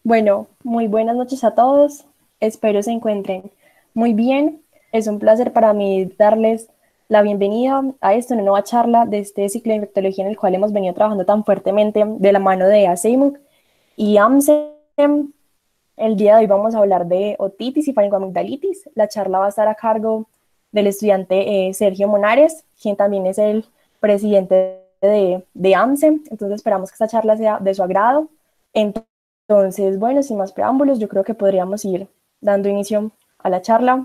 Bueno, muy buenas noches a todos. Espero se encuentren muy bien. Es un placer para mí darles la bienvenida a una nueva charla de este ciclo de infectología en el cual hemos venido trabajando tan fuertemente de la mano de ACIMUC y AMSEM. El día de hoy vamos a hablar de otitis y faringoamigdalitis. La charla va a estar a cargo del estudiante Sergio Monares, quien también es el presidente de AMSEM. Entonces esperamos que esta charla sea de su agrado. Entonces, bueno, sin más preámbulos, yo creo que podríamos ir dando inicio a la charla.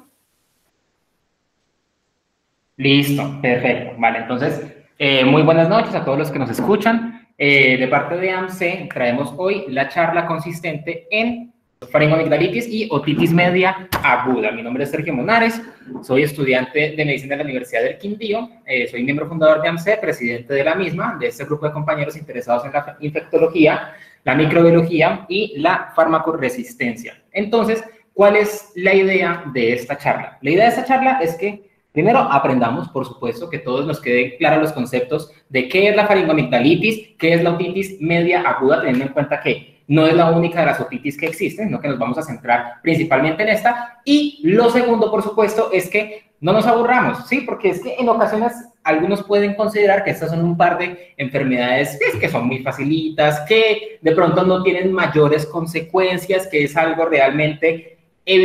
Listo, perfecto. Vale, entonces, muy buenas noches a todos los que nos escuchan. De parte de AMC, traemos hoy la charla consistente en faringoamigdalitis y otitis media aguda. Mi nombre es Sergio Monares, soy estudiante de medicina de la Universidad del Quindío, soy miembro fundador de AMC, presidente de la misma, de este grupo de compañeros interesados en la infectología, la microbiología y la farmacoresistencia. Entonces, ¿cuál es la idea de esta charla? La idea de esta charla es que primero, aprendamos, por supuesto, que todos nos queden claros los conceptos de qué es la faringoamigdalitis, qué es la otitis media aguda, teniendo en cuenta que no es la única de las otitis que existen, sino que nos vamos a centrar principalmente en esta. Y lo segundo, por supuesto, es que no nos aburramos, ¿sí? Porque es que en ocasiones algunos pueden considerar que estas son un par de enfermedades que son muy facilitas, que de pronto no tienen mayores consecuencias, que es algo realmente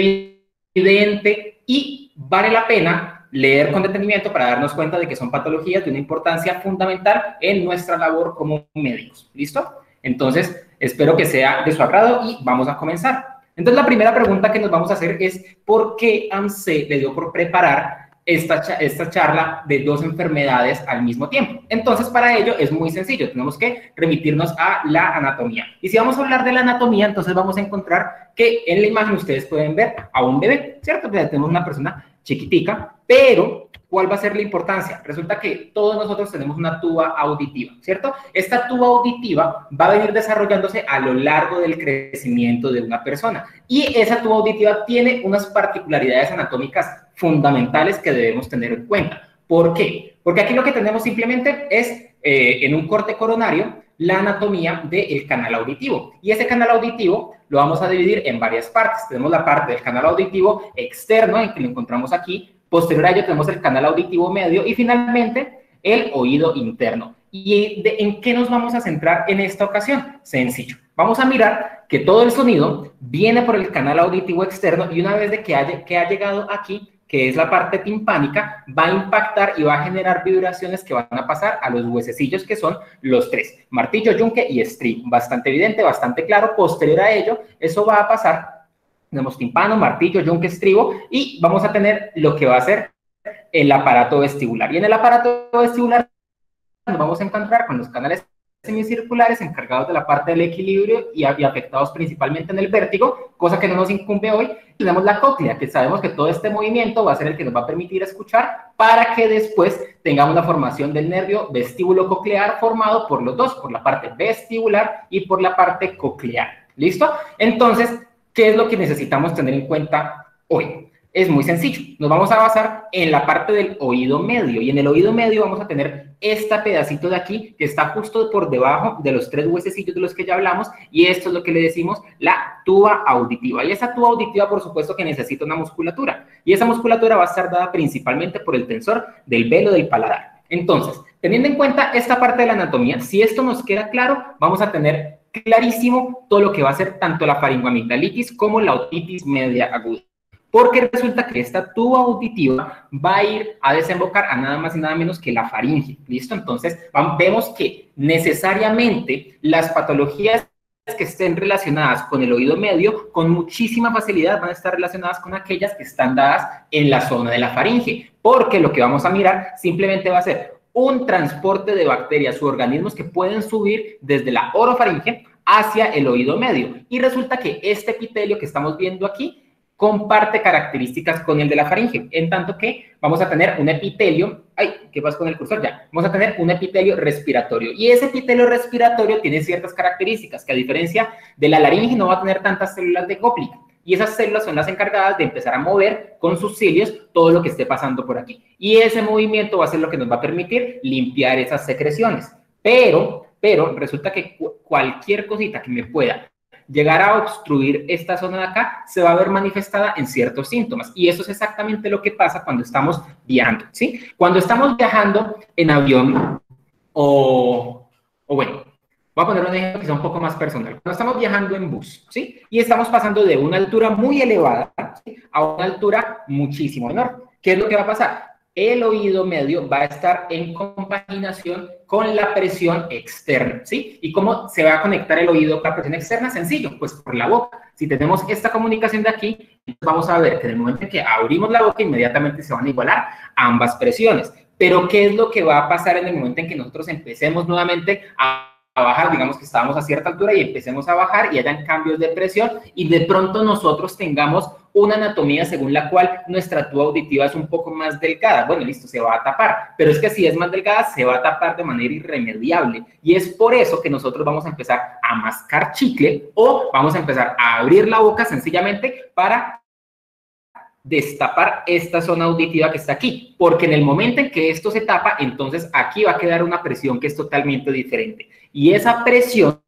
evidente y vale la pena leer con detenimiento para darnos cuenta de que son patologías de una importancia fundamental en nuestra labor como médicos. ¿Listo? Entonces, espero que sea de su agrado y vamos a comenzar. Entonces, la primera pregunta que nos vamos a hacer es ¿por qué AMC le dio por preparar esta charla de dos enfermedades al mismo tiempo? Entonces, para ello es muy sencillo, tenemos que remitirnos a la anatomía. Y si vamos a hablar de la anatomía, entonces vamos a encontrar que en la imagen ustedes pueden ver a un bebé, ¿cierto? Tenemos una persona chiquitica, pero ¿cuál va a ser la importancia? Resulta que todos nosotros tenemos una tuba auditiva, ¿cierto? Esta tuba auditiva va a venir desarrollándose a lo largo del crecimiento de una persona y esa tuba auditiva tiene unas particularidades anatómicas fundamentales que debemos tener en cuenta. ¿Por qué? Porque aquí lo que tenemos simplemente es en un corte coronario la anatomía del canal auditivo. Y ese canal auditivo lo vamos a dividir en varias partes. Tenemos la parte del canal auditivo externo, en que lo encontramos aquí. Posterior a ello tenemos el canal auditivo medio y finalmente el oído interno. ¿Y en qué nos vamos a centrar en esta ocasión? Sencillo. Vamos a mirar que todo el sonido viene por el canal auditivo externo y una vez de que ha llegado aquí, que es la parte timpánica, va a impactar y va a generar vibraciones que van a pasar a los huesecillos, que son los tres: martillo, yunque y estribo. Bastante evidente, bastante claro. Posterior a ello, eso va a pasar, tenemos timpano, martillo, yunque, estribo, y vamos a tener lo que va a ser el aparato vestibular. Y en el aparato vestibular nos vamos a encontrar con los canales semicirculares encargados de la parte del equilibrio y afectados principalmente en el vértigo, cosa que no nos incumbe hoy. Tenemos la cóclea, que sabemos que todo este movimiento va a ser el que nos va a permitir escuchar para que después tengamos la formación del nervio vestíbulo coclear formado por los dos, por la parte vestibular y por la parte coclear. ¿Listo? Entonces, ¿qué es lo que necesitamos tener en cuenta hoy? Es muy sencillo, nos vamos a basar en la parte del oído medio y en el oído medio vamos a tener este pedacito de aquí que está justo por debajo de los tres huesecillos de los que ya hablamos y esto es lo que le decimos la tuba auditiva. Y esa tuba auditiva, por supuesto, que necesita una musculatura y esa musculatura va a estar dada principalmente por el tensor del velo del paladar. Entonces, teniendo en cuenta esta parte de la anatomía, si esto nos queda claro, vamos a tener clarísimo todo lo que va a ser tanto la faringoamigdalitis como la otitis media aguda. Porque resulta que esta tuba auditiva va a ir a desembocar a nada más y nada menos que la faringe, ¿listo? Entonces, vemos que necesariamente las patologías que estén relacionadas con el oído medio, con muchísima facilidad van a estar relacionadas con aquellas que están dadas en la zona de la faringe, porque lo que vamos a mirar simplemente va a ser un transporte de bacterias u organismos que pueden subir desde la orofaringe hacia el oído medio. Y resulta que este epitelio que estamos viendo aquí comparte características con el de la faringe, en tanto que vamos a tener un epitelio, ¿qué pasa con el cursor? Ya, vamos a tener un epitelio respiratorio, y ese epitelio respiratorio tiene ciertas características, que a diferencia de la laringe no va a tener tantas células de Gottlieb, y esas células son las encargadas de empezar a mover con sus cilios todo lo que esté pasando por aquí, y ese movimiento va a ser lo que nos va a permitir limpiar esas secreciones, pero resulta que cualquier cosita que me pueda llegar a obstruir esta zona de acá, se va a ver manifestada en ciertos síntomas. Y eso es exactamente lo que pasa cuando estamos viajando, ¿sí? Cuando estamos viajando en avión o bueno, voy a poner un ejemplo que sea un poco más personal. Cuando estamos viajando en bus, ¿sí? Y estamos pasando de una altura muy elevada, ¿sí?, a una altura muchísimo menor. ¿Qué es lo que va a pasar? El oído medio va a estar en compaginación con la presión externa, ¿sí? ¿Y cómo se va a conectar el oído con la presión externa? Sencillo, pues por la boca. Si tenemos esta comunicación de aquí, vamos a ver que en el momento en que abrimos la boca, inmediatamente se van a igualar ambas presiones. Pero ¿qué es lo que va a pasar en el momento en que nosotros empecemos nuevamente a bajar? Digamos que estábamos a cierta altura y empecemos a bajar y hayan cambios de presión y de pronto nosotros tengamos una anatomía según la cual nuestra tuba auditiva es un poco más delgada. Bueno, listo, se va a tapar, pero es que si es más delgada, se va a tapar de manera irremediable. Y es por eso que nosotros vamos a empezar a mascar chicle o vamos a empezar a abrir la boca sencillamente para destapar esta zona auditiva que está aquí, porque en el momento en que esto se tapa, entonces aquí va a quedar una presión que es totalmente diferente. Y esa presión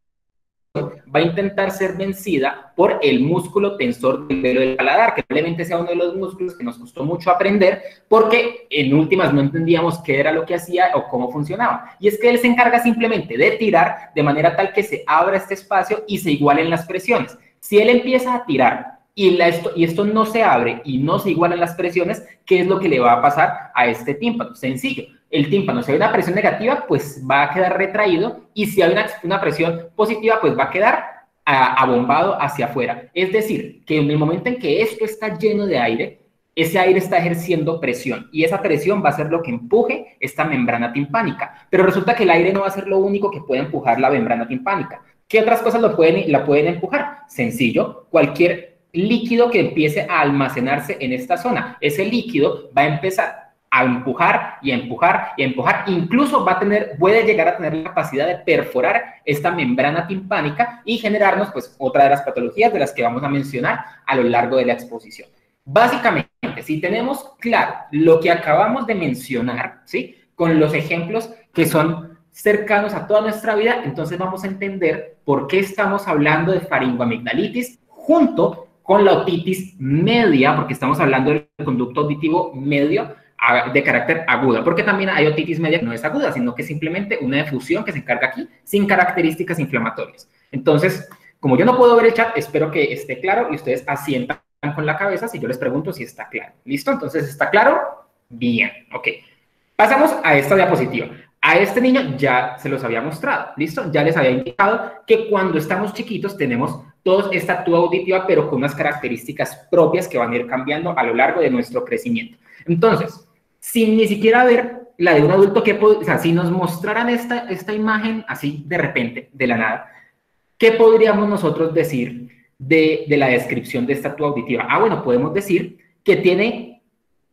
va a intentar ser vencida por el músculo tensor del velo del paladar, que probablemente sea uno de los músculos que nos costó mucho aprender, porque en últimas no entendíamos qué era lo que hacía o cómo funcionaba. Y es que él se encarga simplemente de tirar de manera tal que se abra este espacio y se igualen las presiones. Si él empieza a tirar y esto no se abre y no se igualan las presiones, ¿qué es lo que le va a pasar a este tímpano? Sencillo. El tímpano, si hay una presión negativa, pues va a quedar retraído, y si hay una presión positiva, pues va a quedar abombado hacia afuera. Es decir, que en el momento en que esto está lleno de aire, ese aire está ejerciendo presión, y esa presión va a ser lo que empuje esta membrana timpánica. Pero resulta que el aire no va a ser lo único que puede empujar la membrana timpánica. ¿Qué otras cosas la pueden empujar? Sencillo, cualquier líquido que empiece a almacenarse en esta zona. Ese líquido va a empezar a empujar y a empujar y a empujar, incluso puede llegar a tener la capacidad de perforar esta membrana timpánica y generarnos, pues, otra de las patologías de las que vamos a mencionar a lo largo de la exposición. Básicamente, si tenemos claro lo que acabamos de mencionar, ¿sí?, con los ejemplos que son cercanos a toda nuestra vida, entonces vamos a entender por qué estamos hablando de faringoamigdalitis junto con la otitis media, porque estamos hablando del conducto auditivo medio de carácter aguda, porque también hay otitis media que no es aguda, sino que es simplemente una efusión que se encarga aquí sin características inflamatorias. Entonces, como yo no puedo ver el chat, espero que esté claro y ustedes asientan con la cabeza si yo les pregunto si está claro. ¿Listo? Entonces, ¿está claro? Bien, ok. Pasamos a esta diapositiva. A este niño ya se los había mostrado, ¿listo? Ya les había indicado que cuando estamos chiquitos tenemos toda esta tuba auditiva, pero con unas características propias que van a ir cambiando a lo largo de nuestro crecimiento. Entonces, sin ni siquiera ver la de un adulto, o sea, si nos mostraran esta imagen así de repente, de la nada, ¿qué podríamos nosotros decir de la descripción de esta tuba auditiva? Ah, bueno, podemos decir que tiene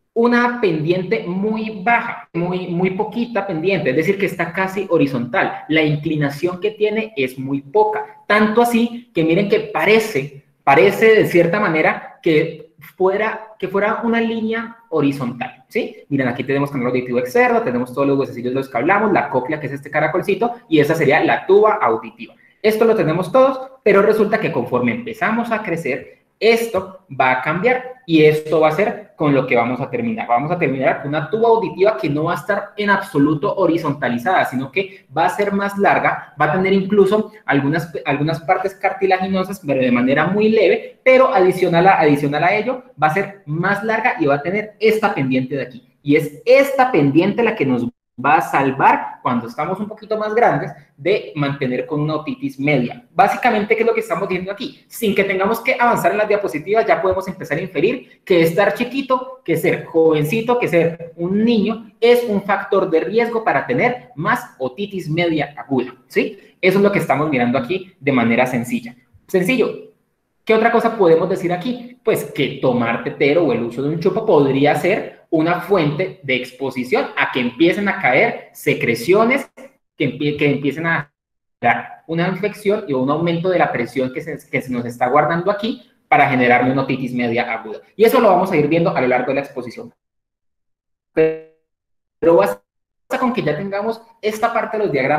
una pendiente muy baja, muy poquita pendiente, es decir, que está casi horizontal. La inclinación que tiene es muy poca, tanto así que miren que parece de cierta manera que fuera una línea horizontal, ¿sí? Miren, aquí tenemos canal auditivo externo, tenemos todos los huesecillos de los que hablamos, la cóclea, que es este caracolcito, y esa sería la tuba auditiva. Esto lo tenemos todos, pero resulta que conforme empezamos a crecer, esto va a cambiar, y esto va a ser con lo que vamos a terminar. Vamos a terminar con una tuba auditiva que no va a estar en absoluto horizontalizada, sino que va a ser más larga, va a tener incluso algunas partes cartilaginosas, pero de manera muy leve, pero adicional a ello, va a ser más larga y va a tener esta pendiente de aquí. Y es esta pendiente la que nos va a salvar cuando estamos un poquito más grandes de mantener con una otitis media. Básicamente, ¿qué es lo que estamos viendo aquí? Sin que tengamos que avanzar en las diapositivas, ya podemos empezar a inferir que estar chiquito, que ser jovencito, que ser un niño, es un factor de riesgo para tener más otitis media aguda, ¿sí? Eso es lo que estamos mirando aquí de manera sencilla. Sencillo. ¿Qué otra cosa podemos decir aquí? Pues que tomar tetero o el uso de un chupo podría ser una fuente de exposición a que empiecen a caer secreciones, que empiecen a dar una infección y un aumento de la presión que se nos está guardando aquí para generar una otitis media aguda. Y eso lo vamos a ir viendo a lo largo de la exposición. Pero basta con que ya tengamos esta parte de los diagramas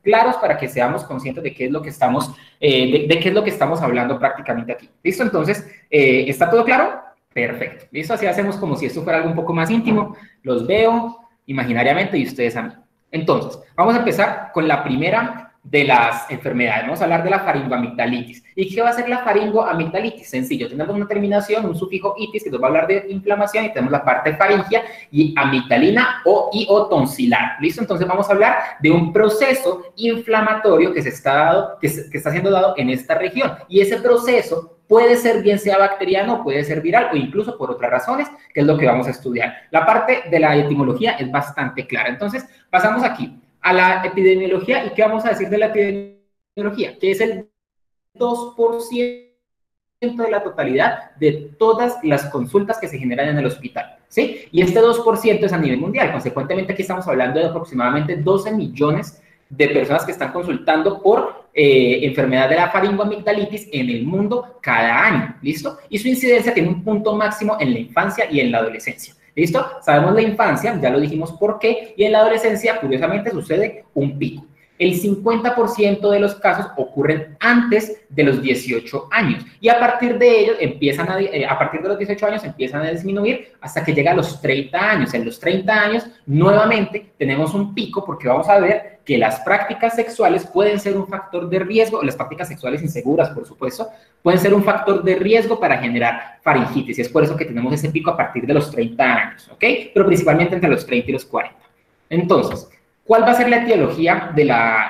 claros para que seamos conscientes de qué es lo que estamos, de qué es lo que estamos hablando prácticamente aquí. ¿Listo? Entonces, ¿está todo claro? Perfecto. ¿Listo? Así hacemos como si esto fuera algo un poco más íntimo. Los veo imaginariamente y ustedes a mí. Entonces, vamos a empezar con la primera de las enfermedades. Vamos a hablar de la faringoamigdalitis. ¿Y qué va a ser la faringoamigdalitis? Sencillo, tenemos una terminación, un sufijo itis que nos va a hablar de inflamación y tenemos la parte faringia y amigdalina o tonsilar. ¿Listo? Entonces vamos a hablar de un proceso inflamatorio que está siendo dado en esta región. Y ese proceso puede ser bien sea bacteriano, puede ser viral o incluso por otras razones, que es lo que vamos a estudiar. La parte de la etimología es bastante clara. Entonces, pasamos aquí a la epidemiología. ¿Y qué vamos a decir de la epidemiología? Que es el 2% de la totalidad de todas las consultas que se generan en el hospital, ¿sí? Y este 2% es a nivel mundial. Consecuentemente, aquí estamos hablando de aproximadamente 12 millones de personas que están consultando por enfermedad de la faringoamigdalitis en el mundo cada año, ¿listo? Y su incidencia tiene un punto máximo en la infancia y en la adolescencia. ¿Listo? Sabemos la infancia, ya lo dijimos por qué, y en la adolescencia, curiosamente, sucede un pico. El 50% de los casos ocurren antes de los 18 años y a partir de ellos a partir de los 18 años empiezan a disminuir hasta que llega a los 30 años. En los 30 años, nuevamente, tenemos un pico porque vamos a ver que las prácticas sexuales pueden ser un factor de riesgo, las prácticas sexuales inseguras, por supuesto, pueden ser un factor de riesgo para generar faringitis. Y es por eso que tenemos ese pico a partir de los 30 años, ¿ok? Pero principalmente entre los 30 y los 40. Entonces, ¿cuál va a ser la etiología de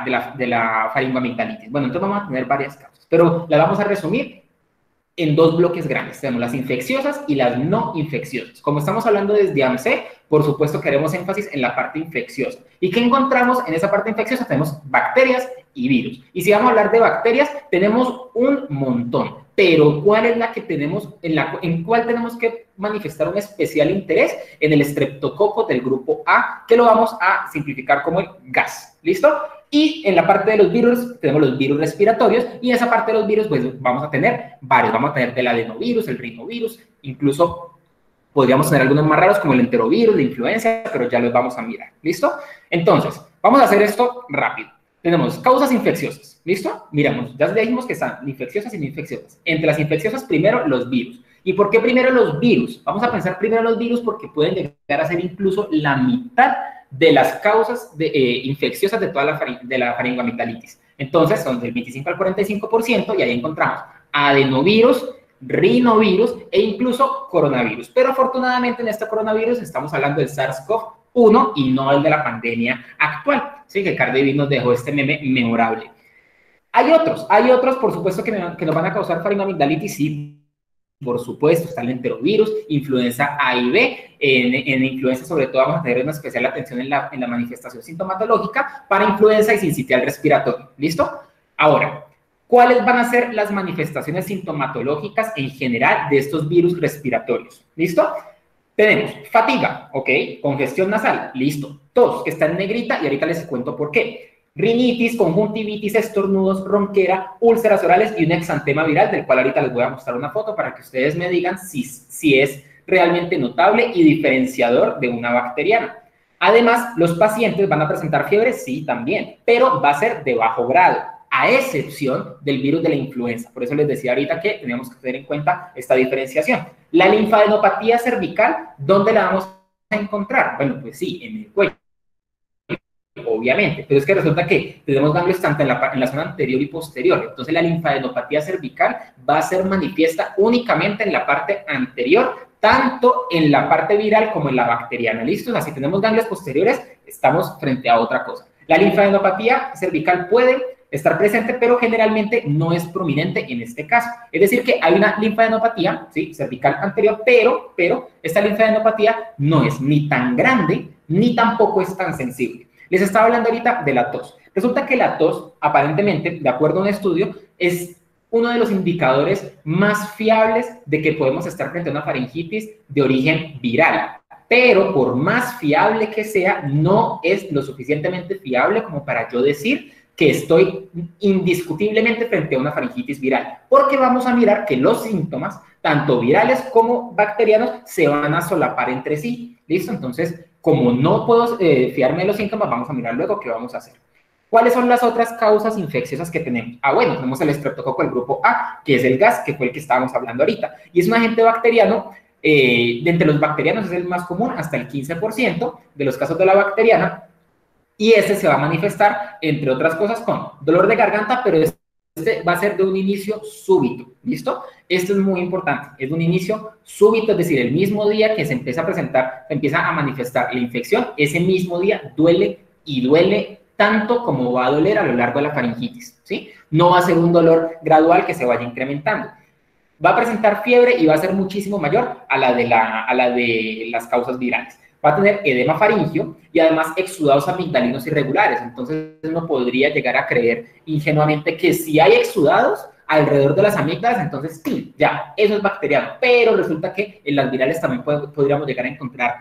la faringoamigdalitis? Bueno, entonces vamos a tener varias causas, pero las vamos a resumir en dos bloques grandes. Tenemos las infecciosas y las no infecciosas. Como estamos hablando desde AMC, por supuesto que haremos énfasis en la parte infecciosa. ¿Y qué encontramos en esa parte infecciosa? Tenemos bacterias y virus. Y si vamos a hablar de bacterias, tenemos un montón. Pero ¿cuál es la que tenemos, en cuál tenemos que manifestar un especial interés? En el estreptococo del grupo A, que lo vamos a simplificar como el gas. ¿Listo? Y en la parte de los virus, tenemos los virus respiratorios, y en esa parte de los virus, pues vamos a tener varios. Vamos a tener el adenovirus, el rinovirus, incluso podríamos tener algunos más raros como el enterovirus, la influenza, pero ya los vamos a mirar. ¿Listo? Entonces, vamos a hacer esto rápido. Tenemos causas infecciosas, ¿listo? Miramos, ya dijimos que están infecciosas y no infecciosas. Entre las infecciosas, primero los virus. ¿Y por qué primero los virus? Vamos a pensar primero los virus porque pueden llegar a ser incluso la mitad de las causas infecciosas de toda la faringoamigdalitis. Entonces, son del 25 al 45% y ahí encontramos adenovirus, rinovirus e incluso coronavirus. Pero afortunadamente en este coronavirus estamos hablando del SARS-CoV-1 y no el de la pandemia actual. Sí, que Cardi B nos dejó este meme memorable. Hay otros, por supuesto, que nos van a causar faringoamigdalitis, sí. Por supuesto, está el enterovirus, influenza A y B. En influenza, sobre todo, vamos a tener una especial atención en la manifestación sintomatológica para influenza y sincitial respiratorio. ¿Listo? Ahora, ¿cuáles van a ser las manifestaciones sintomatológicas en general de estos virus respiratorios? ¿Listo? Tenemos fatiga, ¿ok? Congestión nasal, listo. Tos, que está en negrita y ahorita les cuento por qué. Rinitis, conjuntivitis, estornudos, ronquera, úlceras orales y un exantema viral, del cual ahorita les voy a mostrar una foto para que ustedes me digan si es realmente notable y diferenciador de una bacteriana. Además, los pacientes van a presentar fiebre, sí, también, pero va a ser de bajo grado, a excepción del virus de la influenza. Por eso les decía ahorita que tenemos que tener en cuenta esta diferenciación. La linfadenopatía cervical, ¿dónde la vamos a encontrar? Bueno, pues sí, en el cuello, obviamente, pero es que resulta que tenemos ganglios tanto en la zona anterior y posterior. Entonces la linfadenopatía cervical va a ser manifiesta únicamente en la parte anterior, tanto en la parte viral como en la bacteriana. ¿Listo? O sea, si tenemos ganglios posteriores, estamos frente a otra cosa. La linfadenopatía cervical puede estar presente, pero generalmente no es prominente en este caso. Es decir, que hay una linfadenopatía, ¿sí?, cervical anterior, pero esta linfadenopatía no es ni tan grande, ni tampoco es tan sensible. Les estaba hablando ahorita de la tos. Resulta que la tos, aparentemente, de acuerdo a un estudio, es uno de los indicadores más fiables de que podemos estar frente a una faringitis de origen viral. Pero por más fiable que sea, no es lo suficientemente fiable como para yo decir que estoy indiscutiblemente frente a una faringitis viral, porque vamos a mirar que los síntomas, tanto virales como bacterianos, se van a solapar entre sí. ¿Listo? Entonces, como no puedo fiarme de los síntomas, vamos a mirar luego qué vamos a hacer. ¿Cuáles son las otras causas infecciosas que tenemos? Ah, bueno, tenemos el estreptococo del grupo A, que es el gas, que fue el que estábamos hablando ahorita. Y es un agente bacteriano, de entre los bacterianos es el más común, hasta el 15% de los casos de la bacteriana. Y este se va a manifestar, entre otras cosas, con dolor de garganta, pero este va a ser de un inicio súbito, ¿listo? Esto es muy importante, es de un inicio súbito, es decir, el mismo día que se empieza a presentar, se empieza a manifestar la infección, ese mismo día duele y duele tanto como va a doler a lo largo de la faringitis, ¿sí? No va a ser un dolor gradual que se vaya incrementando. Va a presentar fiebre y va a ser muchísimo mayor a la de las causas virales. Va a tener edema faríngeo y además exudados amigdalinos irregulares. Entonces uno podría llegar a creer ingenuamente que si hay exudados alrededor de las amígdalas, entonces sí, ya, eso es bacteriano. Pero resulta que en las virales también podríamos llegar a encontrar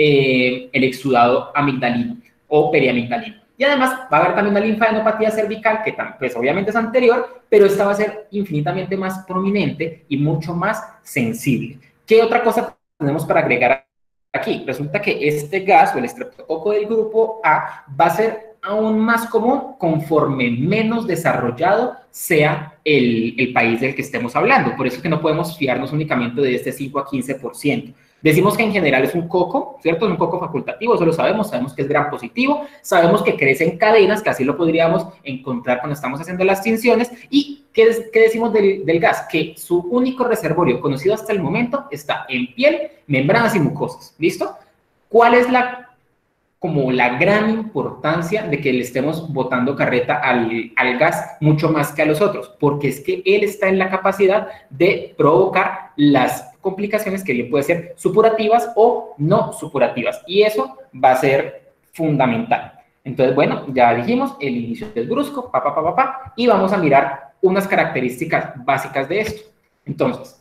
el exudado amigdalino o periamigdalino. Y además va a haber también una linfadenopatía cervical, que pues obviamente es anterior, pero esta va a ser infinitamente más prominente y mucho más sensible. ¿Qué otra cosa tenemos para agregar aquí? Resulta que este gas o el estreptococo del grupo A va a ser aún más común conforme menos desarrollado sea el país del que estemos hablando. Por eso es que no podemos fiarnos únicamente de este 5 a 15%. Decimos que en general es un coco, ¿cierto? Es un coco facultativo, eso lo sabemos que es gram positivo, sabemos que crece en cadenas, que así lo podríamos encontrar cuando estamos haciendo las tinciones. ¿Y qué decimos del gas? Que su único reservorio conocido hasta el momento está en piel, membranas y mucosas, ¿listo? ¿Cuál es como la gran importancia de que le estemos botando carreta al gas mucho más que a los otros? Porque es que él está en la capacidad de provocar las complicaciones que bien pueden ser supurativas o no supurativas, y eso va a ser fundamental. Entonces, bueno, ya dijimos, el inicio es brusco, y vamos a mirar unas características básicas de esto. Entonces,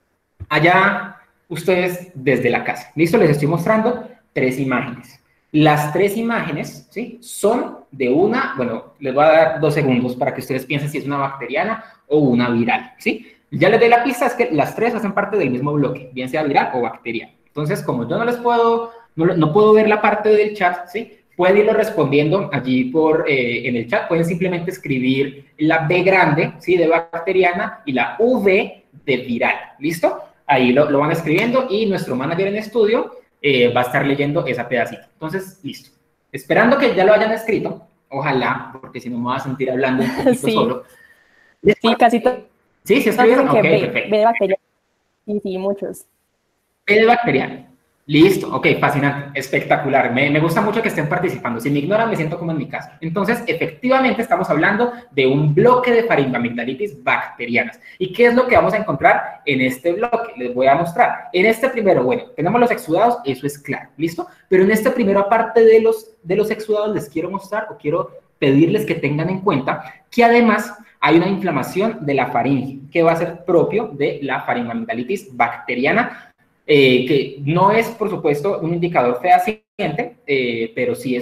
allá ustedes desde la casa, ¿listo? Les estoy mostrando 3 imágenes. Las 3 imágenes, ¿sí?, son de una, bueno, les voy a dar 2 segundos para que ustedes piensen si es una bacteriana o una viral, ¿sí? Ya les doy la pista, es que las 3 hacen parte del mismo bloque, bien sea viral o bacteriana. Entonces, como yo no les puedo, no puedo ver la parte del chat, ¿sí?, pueden irlo respondiendo allí en el chat. Pueden simplemente escribir la B grande, ¿sí?, de bacteriana, y la V de viral, ¿listo? Ahí lo van escribiendo y nuestro manager en estudio va a estar leyendo esa pedacito. Entonces, listo. Esperando que ya lo hayan escrito, ojalá, porque si no me voy a sentir hablando un poquito sí. solo. Sí, casi todo. Sí, ¿se escribieron? Ok, perfecto. B de bacteria. Sí, muchos. B de bacteriana. Listo, ok, fascinante, espectacular. Me gusta mucho que estén participando. Si me ignoran, me siento como en mi casa. Entonces, efectivamente, estamos hablando de un bloque de faringoamigdalitis bacterianas. ¿Y qué es lo que vamos a encontrar en este bloque? Les voy a mostrar. En este primero, bueno, tenemos los exudados, eso es claro, ¿listo? Pero en este primero, aparte de los exudados, les quiero mostrar o quiero pedirles que tengan en cuenta que además hay una inflamación de la faringe, que va a ser propio de la faringoamigdalitis bacteriana, que no es, por supuesto, un indicador fehaciente, pero sí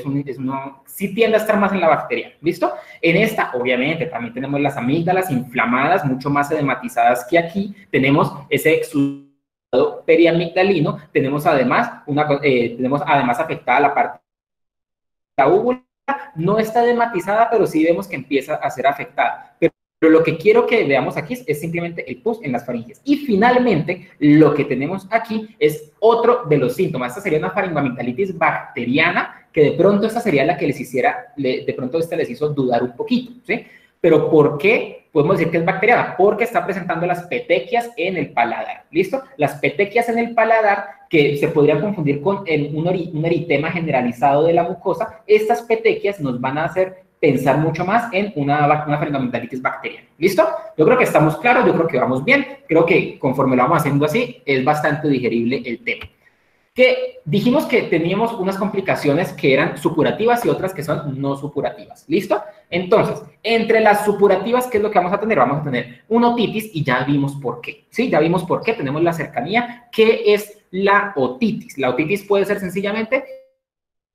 sí tiende a estar más en la bacteria, ¿listo? En esta, obviamente, también tenemos las amígdalas inflamadas, mucho más edematizadas que aquí. Tenemos ese exudado periamigdalino, tenemos además afectada la parte de la úvula. No está edematizada, pero sí vemos que empieza a ser afectada. Pero lo que quiero que veamos aquí es simplemente el pus en las faringes. Y finalmente, lo que tenemos aquí es otro de los síntomas. Esta sería una faringoamigdalitis bacteriana, que de pronto esta sería la que les hizo dudar un poquito, ¿sí? Pero ¿por qué podemos decir que es bacteriana? Porque está presentando las petequias en el paladar, ¿listo? Las petequias en el paladar, que se podrían confundir con un eritema generalizado de la mucosa. Estas petequias nos van a hacer pensar mucho más en una faringoamigdalitis bacteriana, ¿listo? Yo creo que estamos claros, yo creo que vamos bien, creo que conforme lo vamos haciendo así, es bastante digerible el tema. Que dijimos que teníamos unas complicaciones que eran supurativas y otras que son no supurativas, ¿listo? Entonces, entre las supurativas, ¿qué es lo que vamos a tener? Vamos a tener una otitis, y ya vimos por qué, ¿sí? Ya vimos por qué, tenemos la cercanía. ¿Qué es la otitis? La otitis puede ser sencillamente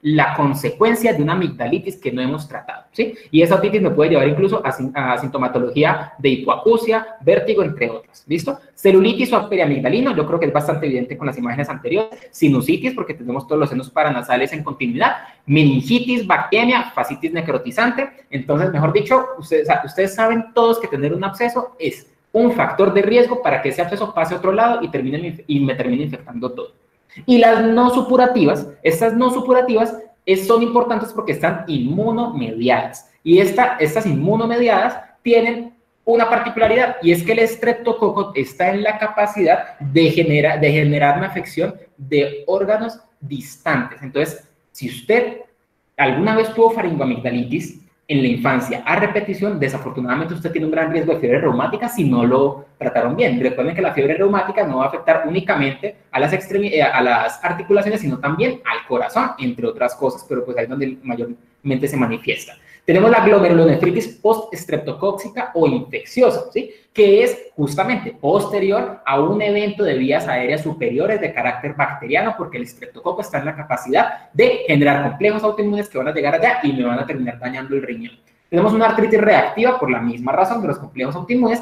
la consecuencia de una amigdalitis que no hemos tratado, ¿sí? Y esa otitis me puede llevar incluso a sintomatología de hipoacusia, vértigo, entre otras, ¿listo? Celulitis o periamigdalino, yo creo que es bastante evidente con las imágenes anteriores. Sinusitis, porque tenemos todos los senos paranasales en continuidad. Meningitis, bactemia, fascitis necrotizante. Entonces, mejor dicho, ustedes saben todos que tener un absceso es un factor de riesgo para que ese absceso pase a otro lado y me termine infectando todo. Y las no supurativas, estas no supurativas son importantes porque están inmunomediadas. Y estas inmunomediadas tienen una particularidad, y es que el estreptococo está en la capacidad de generar una afección de órganos distantes. Entonces, si usted alguna vez tuvo faringoamigdalitis en la infancia a repetición, desafortunadamente usted tiene un gran riesgo de fiebre reumática si no lo trataron bien. Recuerden que la fiebre reumática no va a afectar únicamente a las articulaciones, sino también al corazón, entre otras cosas, pero pues ahí es donde mayormente se manifiesta. Tenemos la glomerulonefritis post-estreptocóxica o infecciosa, ¿sí? Que es justamente posterior a un evento de vías aéreas superiores de carácter bacteriano, porque el estreptococo está en la capacidad de generar complejos autoinmunes que van a llegar allá y me van a terminar dañando el riñón. Tenemos una artritis reactiva por la misma razón de los complejos autoinmunes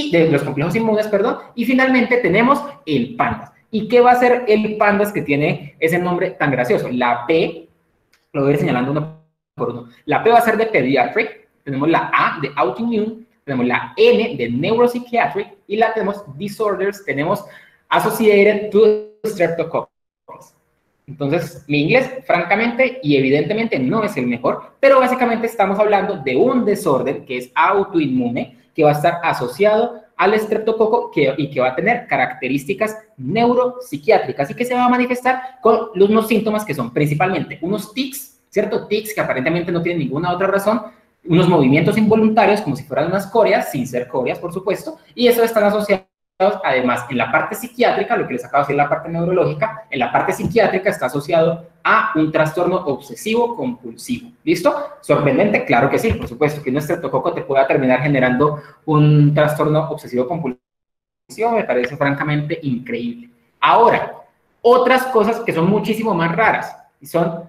y finalmente tenemos el PANDAS. ¿Y qué va a ser el PANDAS que tiene ese nombre tan gracioso? La P, lo voy a ir señalando uno por uno. La P va a ser de Pediatric, tenemos la A de Autoimmune, tenemos la N de Neuropsychiatric y la tenemos Disorders, tenemos Associated to Streptococcus. Entonces, mi inglés, francamente y evidentemente no es el mejor, pero básicamente estamos hablando de un desorden que es autoinmune, que va a estar asociado al estreptococo y que va a tener características neuropsiquiátricas y que se va a manifestar con unos síntomas que son principalmente unos tics, ¿cierto? Tics que aparentemente no tienen ninguna otra razón, unos movimientos involuntarios como si fueran unas corias, sin ser corias, por supuesto, y eso están asociados además en la parte psiquiátrica, lo que les acabo de decir, la parte neurológica, en la parte psiquiátrica está asociado a un trastorno obsesivo compulsivo. ¿Listo? ¿Sorprendente? Claro que sí, por supuesto, que un estreptococo te pueda terminar generando un trastorno obsesivo compulsivo, me parece francamente increíble. Ahora, otras cosas que son muchísimo más raras, y son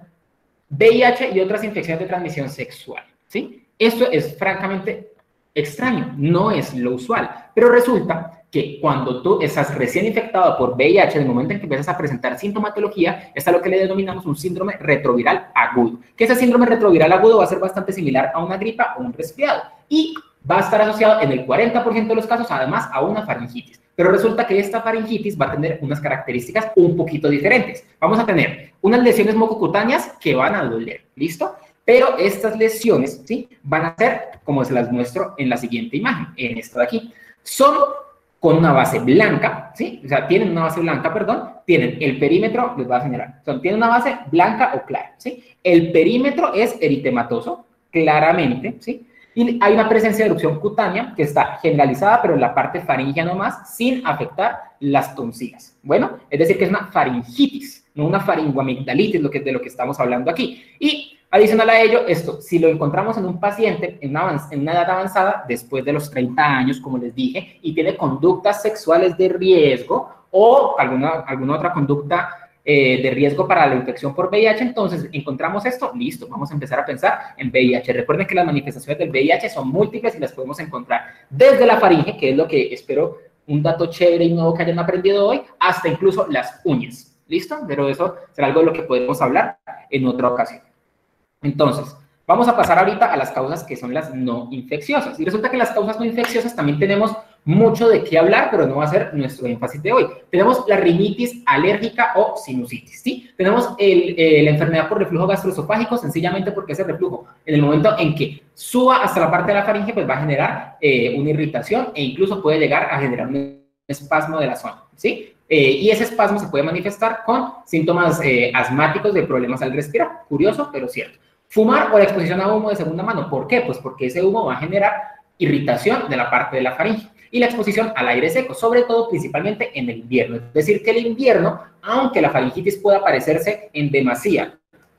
VIH y otras infecciones de transmisión sexual, ¿sí? Esto es francamente extraño, no es lo usual, pero resulta que cuando tú estás recién infectado por VIH, en el momento en que empiezas a presentar sintomatología, está lo que le denominamos un síndrome retroviral agudo, que ese síndrome retroviral agudo va a ser bastante similar a una gripa o un resfriado, y va a estar asociado en el 40% de los casos, además, a una faringitis. Pero resulta que esta faringitis va a tener unas características un poquito diferentes. Vamos a tener unas lesiones mucocutáneas que van a doler, ¿listo? Pero estas lesiones, ¿sí? Van a ser, como se las muestro en la siguiente imagen, en esta de aquí. Son con una base blanca, ¿sí? O sea, tienen una base blanca, perdón, tienen el perímetro, les voy a señalar, tienen una base blanca o clara, ¿sí? El perímetro es eritematoso, claramente, ¿sí? Y hay una presencia de erupción cutánea que está generalizada, pero en la parte faríngea nomás, sin afectar las tonsilas. Bueno, es decir, que es una faringitis, no una faringoamigdalitis, de lo que estamos hablando aquí. Y adicional a ello, esto, si lo encontramos en un paciente en una edad avanzada, después de los 30 años, como les dije, y tiene conductas sexuales de riesgo o alguna otra conducta de riesgo para la infección por VIH, entonces encontramos esto, listo, vamos a empezar a pensar en VIH. Recuerden que las manifestaciones del VIH son múltiples y las podemos encontrar desde la faringe, que es lo que espero un dato chévere y nuevo que hayan aprendido hoy, hasta incluso las uñas, ¿listo? Pero eso será algo de lo que podemos hablar en otra ocasión. Entonces, vamos a pasar ahorita a las causas que son las no infecciosas. Y resulta que las causas no infecciosas también tenemos mucho de qué hablar, pero no va a ser nuestro énfasis de hoy. Tenemos la rinitis alérgica o sinusitis, ¿sí? Tenemos la enfermedad por reflujo gastroesofágico, sencillamente porque ese reflujo, en el momento en que suba hasta la parte de la faringe, pues va a generar una irritación e incluso puede llegar a generar un espasmo de la zona, ¿sí? Y ese espasmo se puede manifestar con síntomas asmáticos de problemas al respirar. Curioso, pero cierto. Fumar o la exposición a humo de segunda mano. ¿Por qué? Pues porque ese humo va a generar irritación de la parte de la faringe. Y la exposición al aire seco, sobre todo principalmente en el invierno. Es decir, que el invierno, aunque la faringitis pueda parecerse en demasía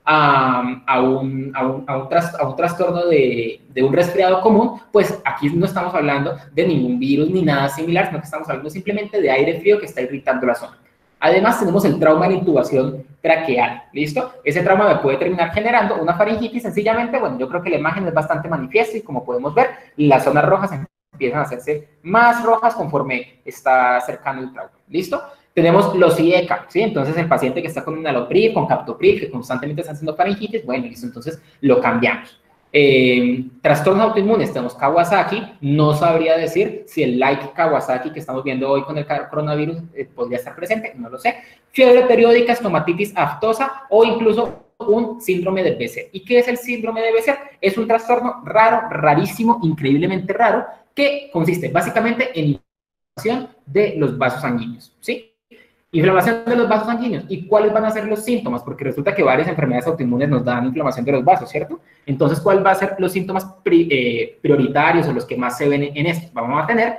a un trastorno de un resfriado común, pues aquí no estamos hablando de ningún virus ni nada similar, sino que estamos hablando simplemente de aire frío que está irritando la zona. Además, tenemos el trauma de la intubación traqueal, ¿listo? Ese trauma me puede terminar generando una faringitis sencillamente. Bueno, yo creo que la imagen es bastante manifiesta y como podemos ver, las zonas rojas empiezan a hacerse más rojas conforme está cercano el trauma, ¿listo? Tenemos los IECA, ¿sí? Entonces, el paciente que está con enalapril, con captopril, que constantemente está haciendo faringitis, bueno, listo, entonces lo cambiamos. Trastornos autoinmunes, tenemos Kawasaki, no sabría decir si el like Kawasaki que estamos viendo hoy con el coronavirus podría estar presente, no lo sé. Fiebre periódica, estomatitis aftosa o incluso un síndrome de Behçet. ¿Y qué es el síndrome de Behçet? Es un trastorno raro, rarísimo, increíblemente raro, que consiste básicamente en inflamación de los vasos sanguíneos, ¿sí? Inflamación de los vasos sanguíneos. ¿Y cuáles van a ser los síntomas? Porque resulta que varias enfermedades autoinmunes nos dan inflamación de los vasos, ¿cierto? Entonces, ¿cuál va a ser los síntomas prioritarios o los que más se ven en esto? Vamos a tener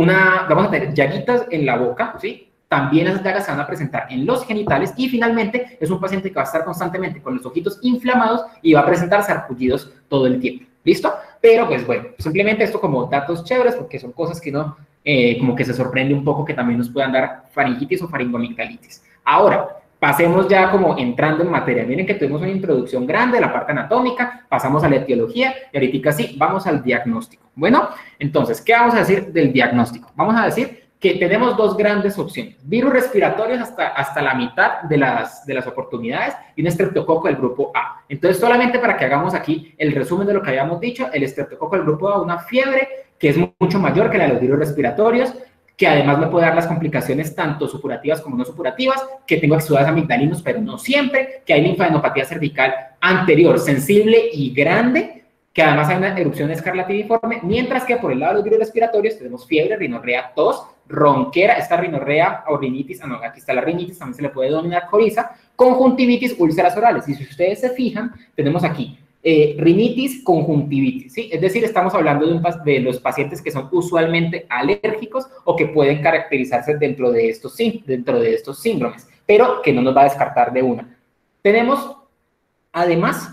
llaguitas en la boca, ¿sí? También esas llagas se van a presentar en los genitales y finalmente es un paciente que va a estar constantemente con los ojitos inflamados y va a presentar sarpullidos todo el tiempo. ¿Listo? Pero pues bueno, simplemente esto como datos chéveres porque son cosas que no, como que se sorprende un poco que también nos puedan dar faringitis o faringoamigdalitis. Ahora, pasemos ya como entrando en materia. Miren que tuvimos una introducción grande de la parte anatómica, pasamos a la etiología y ahorita sí, vamos al diagnóstico. Bueno, entonces, ¿qué vamos a decir del diagnóstico? Vamos a decir que tenemos dos grandes opciones, virus respiratorios hasta la mitad de las oportunidades y un estreptococo del grupo A. Entonces, solamente para que hagamos aquí el resumen de lo que habíamos dicho, el estreptococo del grupo A, una fiebre que es mucho mayor que la de los virus respiratorios, que además me puede dar las complicaciones tanto supurativas como no supurativas, que tengo exudados amigdalinos, pero no siempre, que hay linfadenopatía cervical anterior, sensible y grande, que además hay una erupción escarlatiniforme, mientras que por el lado de los virus respiratorios tenemos fiebre, rinorrea, tos, ronquera, esta rinorrea o rinitis, no, aquí está la rinitis, también se le puede denominar coriza, conjuntivitis, úlceras orales. Y si ustedes se fijan, tenemos aquí rinitis, conjuntivitis, ¿sí? Es decir, estamos hablando de los pacientes que son usualmente alérgicos o que pueden caracterizarse dentro de estos síndromes, pero que no nos va a descartar de una. Tenemos, además,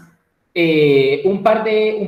un par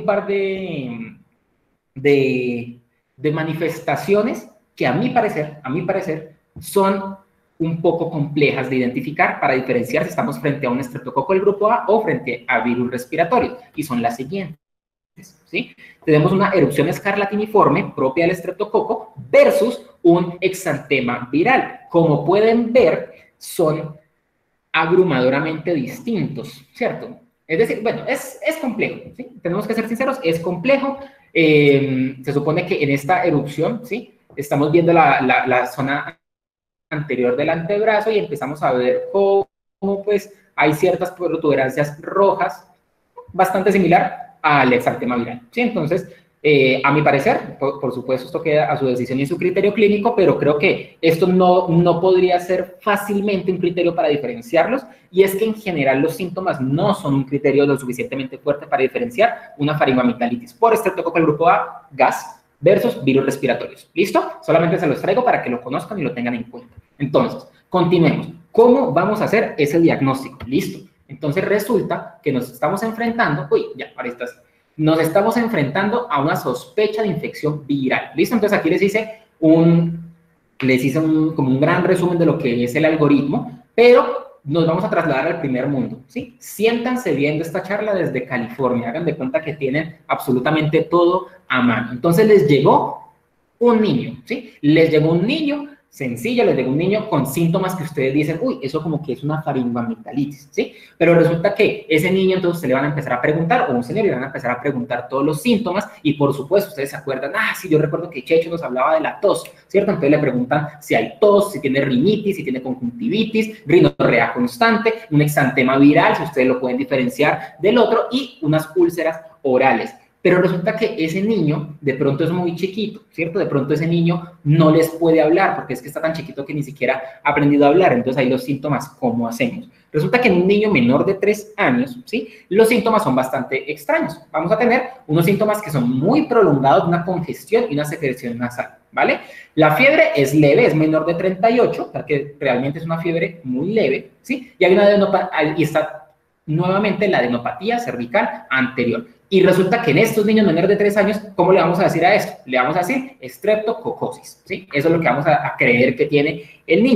de manifestaciones que a mi parecer, son un poco complejas de identificar para diferenciar si estamos frente a un estreptococo del grupo A o frente a virus respiratorio, y son las siguientes, ¿sí? Tenemos una erupción escarlatiniforme propia del estreptococo versus un exantema viral. Como pueden ver, son abrumadoramente distintos, ¿cierto? Es decir, bueno, es complejo, ¿sí? Tenemos que ser sinceros, es complejo. Se supone que en esta erupción, ¿sí? Estamos viendo la zona anterior del antebrazo y empezamos a ver cómo pues, hay ciertas protuberancias rojas, bastante similar al exantema viral, ¿sí? Entonces, a mi parecer, por supuesto, esto queda a su decisión y en su criterio clínico, pero creo que esto no podría ser fácilmente un criterio para diferenciarlos, y es que en general los síntomas no son un criterio lo suficientemente fuerte para diferenciar una faringoamigdalitis por estreptococo del grupo A, gas, versus virus respiratorios. ¿Listo? Solamente se los traigo para que lo conozcan y lo tengan en cuenta. Entonces, continuemos. ¿Cómo vamos a hacer ese diagnóstico? Listo. Entonces resulta que nos estamos enfrentando, nos estamos enfrentando a una sospecha de infección viral. ¿Listo? Entonces aquí les hice como un gran resumen de lo que es el algoritmo, pero nos vamos a trasladar al primer mundo, ¿sí? Siéntanse viendo esta charla desde California, hagan de cuenta que tienen absolutamente todo a mano. Entonces les llegó un niño, ¿sí? Les llegó un niño sencillo, les llegó un niño con síntomas que ustedes dicen, uy, eso como que es una faringoamigdalitis, ¿sí? Pero resulta que ese niño entonces se le van a empezar a preguntar, o un señor le van a empezar a preguntar todos los síntomas, y por supuesto ustedes se acuerdan, sí, yo recuerdo que Checho nos hablaba de la tos, ¿cierto? Entonces le preguntan si hay tos, si tiene rinitis, si tiene conjuntivitis, rinorrea constante, un exantema viral, si ustedes lo pueden diferenciar del otro, y unas úlceras orales. Pero resulta que ese niño de pronto es muy chiquito, ¿cierto? De pronto ese niño no les puede hablar porque es que está tan chiquito que ni siquiera ha aprendido a hablar. Entonces ahí los síntomas, ¿cómo hacemos? Resulta que en un niño menor de 3 años, ¿sí? Los síntomas son bastante extraños. Vamos a tener unos síntomas que son muy prolongados, una congestión y una secreción nasal, ¿vale? La fiebre es leve, es menor de 38, o sea que realmente es una fiebre muy leve, ¿sí? Y hay y está nuevamente la adenopatía cervical anterior. Y resulta que en estos niños menores de 3 años, ¿cómo le vamos a decir a esto? Le vamos a decir estreptococosis, ¿sí? Eso es lo que vamos a creer que tiene el niño.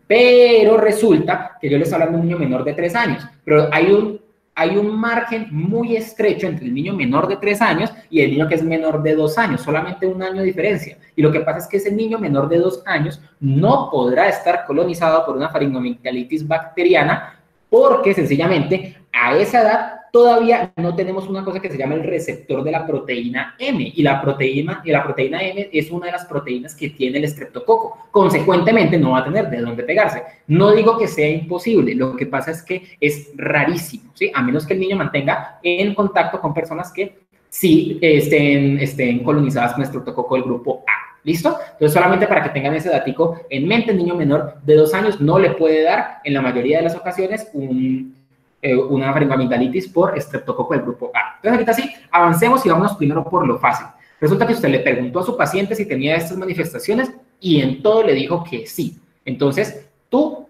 Pero resulta que yo le estoy hablando de un niño menor de 3 años, pero hay un margen muy estrecho entre el niño menor de 3 años y el niño que es menor de 2 años, solamente 1 año de diferencia. Y lo que pasa es que ese niño menor de 2 años no podrá estar colonizado por una faringoamigdalitis bacteriana porque sencillamente a esa edad todavía no tenemos una cosa que se llama el receptor de la proteína M, y la proteína M es una de las proteínas que tiene el estreptococo. Consecuentemente, no va a tener de dónde pegarse. No digo que sea imposible, lo que pasa es que es rarísimo, ¿sí? A menos que el niño mantenga en contacto con personas que sí estén colonizadas con estreptococo del grupo A. ¿Listo? Entonces, solamente para que tengan ese datico en mente, el niño menor de 2 años no le puede dar, en la mayoría de las ocasiones, una faringoamigdalitis por estreptococo del grupo A. Entonces, ahorita sí, avancemos y vámonos primero por lo fácil. Resulta que usted le preguntó a su paciente si tenía estas manifestaciones y en todo le dijo que sí. Entonces, tú,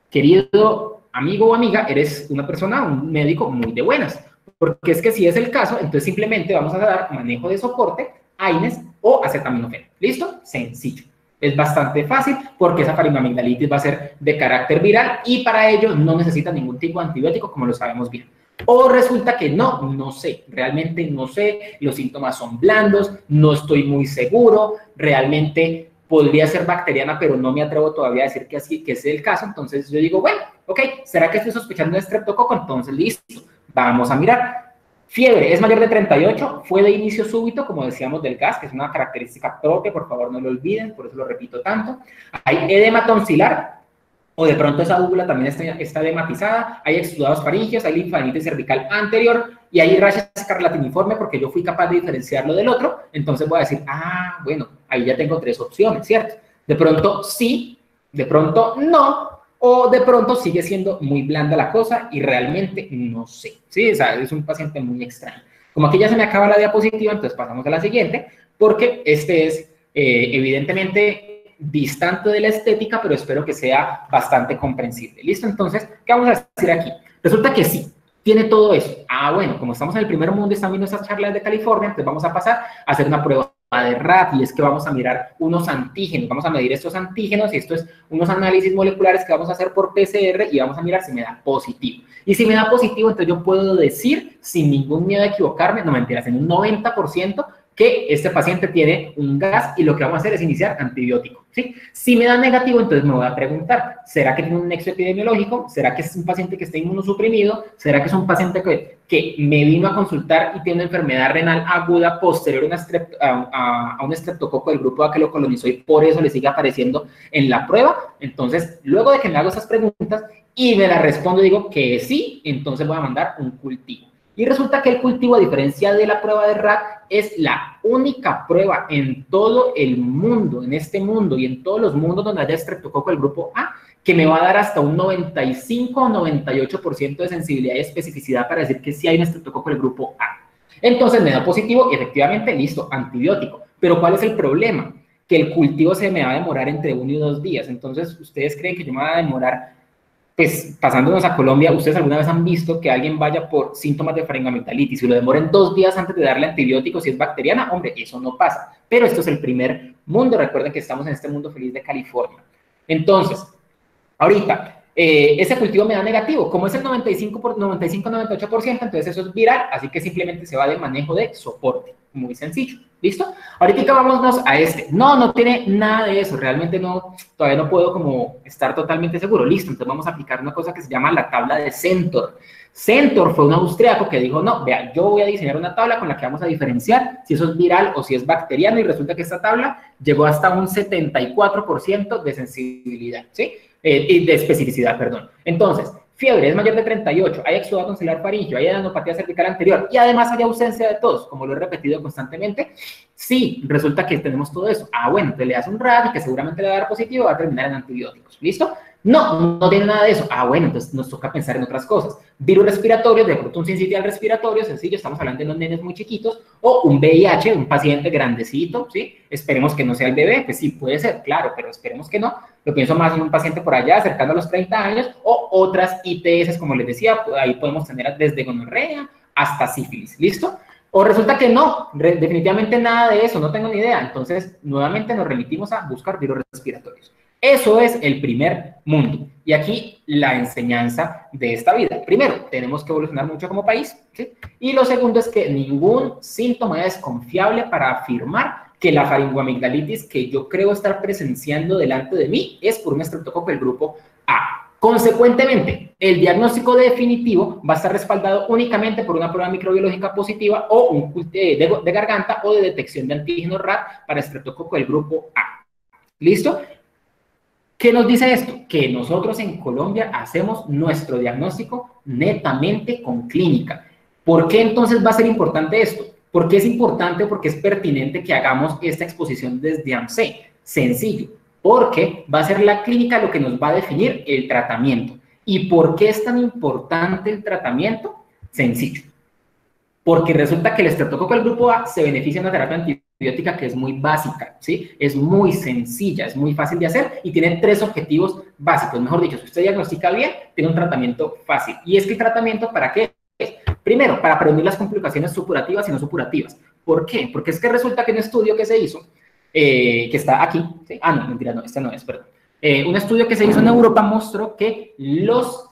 querido amigo o amiga, eres una persona, un médico muy de buenas. Porque es que si es el caso, entonces simplemente vamos a dar manejo de soporte, AINES o acetaminofén. ¿Listo? Sencillo. Es bastante fácil porque esa faringoamigdalitis va a ser de carácter viral y para ello no necesita ningún tipo de antibiótico, como lo sabemos bien. O resulta que no sé, realmente no sé, los síntomas son blandos, no estoy muy seguro, realmente podría ser bacteriana, pero no me atrevo todavía a decir que es el caso. Entonces yo digo, bueno, ok, ¿será que estoy sospechando de estreptococo? Entonces listo, vamos a mirar. Fiebre es mayor de 38, fue de inicio súbito, como decíamos, del gas, que es una característica propia, por favor no lo olviden, por eso lo repito tanto. Hay edema tonsilar, o de pronto esa úvula también está edematizada, hay exudados faringios, hay linfadenitis cervical anterior, y hay rayas escarlatiniforme, porque yo fui capaz de diferenciarlo del otro, entonces voy a decir, bueno, ahí ya tengo 3 opciones, ¿cierto? De pronto sí, de pronto no, o de pronto sigue siendo muy blanda la cosa y realmente no sé, ¿sí? O sea, es un paciente muy extraño. Como aquí ya se me acaba la diapositiva, entonces pasamos a la siguiente, porque este es evidentemente distante de la estética, pero espero que sea bastante comprensible. ¿Listo? Entonces, ¿qué vamos a decir aquí? Resulta que sí, tiene todo eso. Bueno, como estamos en el primer mundo y están viendo estas charlas de California, entonces vamos a pasar a hacer una prueba de RAT, y es que vamos a mirar unos antígenos, vamos a medir estos antígenos, y esto es unos análisis moleculares que vamos a hacer por PCR y vamos a mirar si me da positivo. Y si me da positivo, entonces yo puedo decir, sin ningún miedo a equivocarme, no mentiras, en un 90%, que este paciente tiene un gas y lo que vamos a hacer es iniciar antibiótico, ¿sí? Si me da negativo, entonces me voy a preguntar, ¿será que tiene un nexo epidemiológico? ¿Será que es un paciente que está inmunosuprimido? ¿Será que es un paciente que me vino a consultar y tiene una enfermedad renal aguda posterior a un estreptococo del grupo A que lo colonizó y por eso le sigue apareciendo en la prueba? Entonces, luego de que me hago esas preguntas y me las respondo, digo que sí, entonces voy a mandar un cultivo. Y resulta que el cultivo, a diferencia de la prueba de RAT, es la única prueba en todo el mundo, en este mundo y en todos los mundos donde haya estreptococo del grupo A, que me va a dar hasta un 95 o 98% de sensibilidad y especificidad para decir que sí hay un estreptococo del grupo A. Entonces me da positivo y efectivamente, listo, antibiótico. Pero ¿cuál es el problema? Que el cultivo se me va a demorar entre 1 y 2 días. Entonces, ¿ustedes creen que yo me va a demorar? Pues pasándonos a Colombia, ¿ustedes alguna vez han visto que alguien vaya por síntomas de faringoamigdalitis y lo demoren 2 días antes de darle antibiótico si es bacteriana? Hombre, eso no pasa. Pero esto es el primer mundo. Recuerden que estamos en este mundo feliz de California. Entonces, ahorita, ese cultivo me da negativo. Como es el 95-98%, entonces eso es viral, así que simplemente se va de manejo de soporte. Muy sencillo. ¿Listo? Ahorita vámonos a este. No tiene nada de eso. Realmente no, todavía no puedo como estar totalmente seguro. Listo, entonces vamos a aplicar una cosa que se llama la tabla de Centor. Centor fue un austriaco que dijo, no, vea, yo voy a diseñar una tabla con la que vamos a diferenciar si eso es viral o si es bacteriano, y resulta que esta tabla llegó hasta un 74% de sensibilidad, ¿sí? Y de especificidad, perdón. Entonces, fiebre es mayor de 38, hay exudado tonsilar faríngeo, hay adenopatía cervical anterior y además hay ausencia de tos, como lo he repetido constantemente. Sí, resulta que tenemos todo eso. Bueno, te le das un RAD y que seguramente le va a dar positivo, va a terminar en antibióticos. ¿Listo? No tiene nada de eso. Bueno, entonces nos toca pensar en otras cosas. Virus respiratorio, de pronto un sincitial respiratorio, sencillo, estamos hablando de unos nenes muy chiquitos, o un VIH, un paciente grandecito, ¿sí? Esperemos que no sea el bebé, pues sí, puede ser, claro, pero esperemos que no. Lo pienso más en un paciente por allá, cercano a los 30 años, o otras ITS, como les decía, ahí podemos tener desde gonorrea hasta sífilis, ¿listo? O resulta que no, definitivamente nada de eso, no tengo ni idea. Entonces, nuevamente nos remitimos a buscar virus respiratorios. Eso es el primer mundo. Y aquí la enseñanza de esta vida. Primero, tenemos que evolucionar mucho como país, ¿sí? Y lo segundo es que ningún síntoma es confiable para afirmar que la faringoamigdalitis que yo creo estar presenciando delante de mí es por un estreptococo del grupo A. Consecuentemente, el diagnóstico definitivo va a estar respaldado únicamente por una prueba microbiológica positiva o un de garganta o de detección de antígeno RAT para estreptococo del grupo A. ¿Listo? ¿Qué nos dice esto? Que nosotros en Colombia hacemos nuestro diagnóstico netamente con clínica. ¿Por qué entonces va a ser importante esto? ¿Por qué es importante? Porque es pertinente que hagamos esta exposición desde AMC. Sencillo, porque va a ser la clínica lo que nos va a definir el tratamiento. ¿Y por qué es tan importante el tratamiento? Sencillo. Porque resulta que el estreptococo del grupo A se beneficia de una terapia antibiótica que es muy básica, ¿sí? Es muy sencilla, es muy fácil de hacer y tiene 3 objetivos básicos. Mejor dicho, si usted diagnostica bien, tiene un tratamiento fácil. ¿Y es que el tratamiento para qué es? Primero, para prevenir las complicaciones supurativas y no supurativas. ¿Por qué? Porque es que resulta que un estudio que se hizo, que está aquí, ¿sí? Ah, no, mentira, no, este no es, perdón. Un estudio que se hizo en Europa mostró que los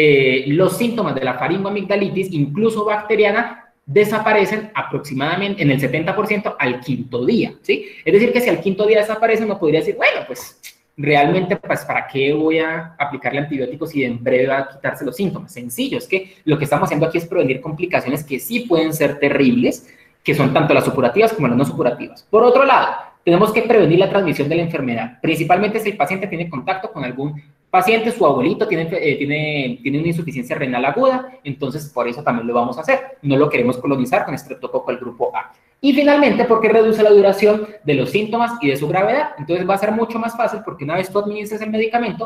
síntomas de la faringoamigdalitis, incluso bacteriana, desaparecen aproximadamente en el 70% al 5.º día, ¿sí? Es decir, que si al 5.º día desaparecen, uno podría decir, bueno, pues realmente, pues, ¿para qué voy a aplicarle antibióticos y en breve va a quitarse los síntomas? Sencillo, es que lo que estamos haciendo aquí es prevenir complicaciones que sí pueden ser terribles, que son tanto las supurativas como las no supurativas. Por otro lado, tenemos que prevenir la transmisión de la enfermedad, principalmente si el paciente tiene contacto con algún paciente, su abuelito tiene una insuficiencia renal aguda, entonces por eso también lo vamos a hacer. No lo queremos colonizar con estreptococo del grupo A. Y finalmente, porque reduce la duración de los síntomas y de su gravedad. Entonces va a ser mucho más fácil porque una vez tú administres el medicamento,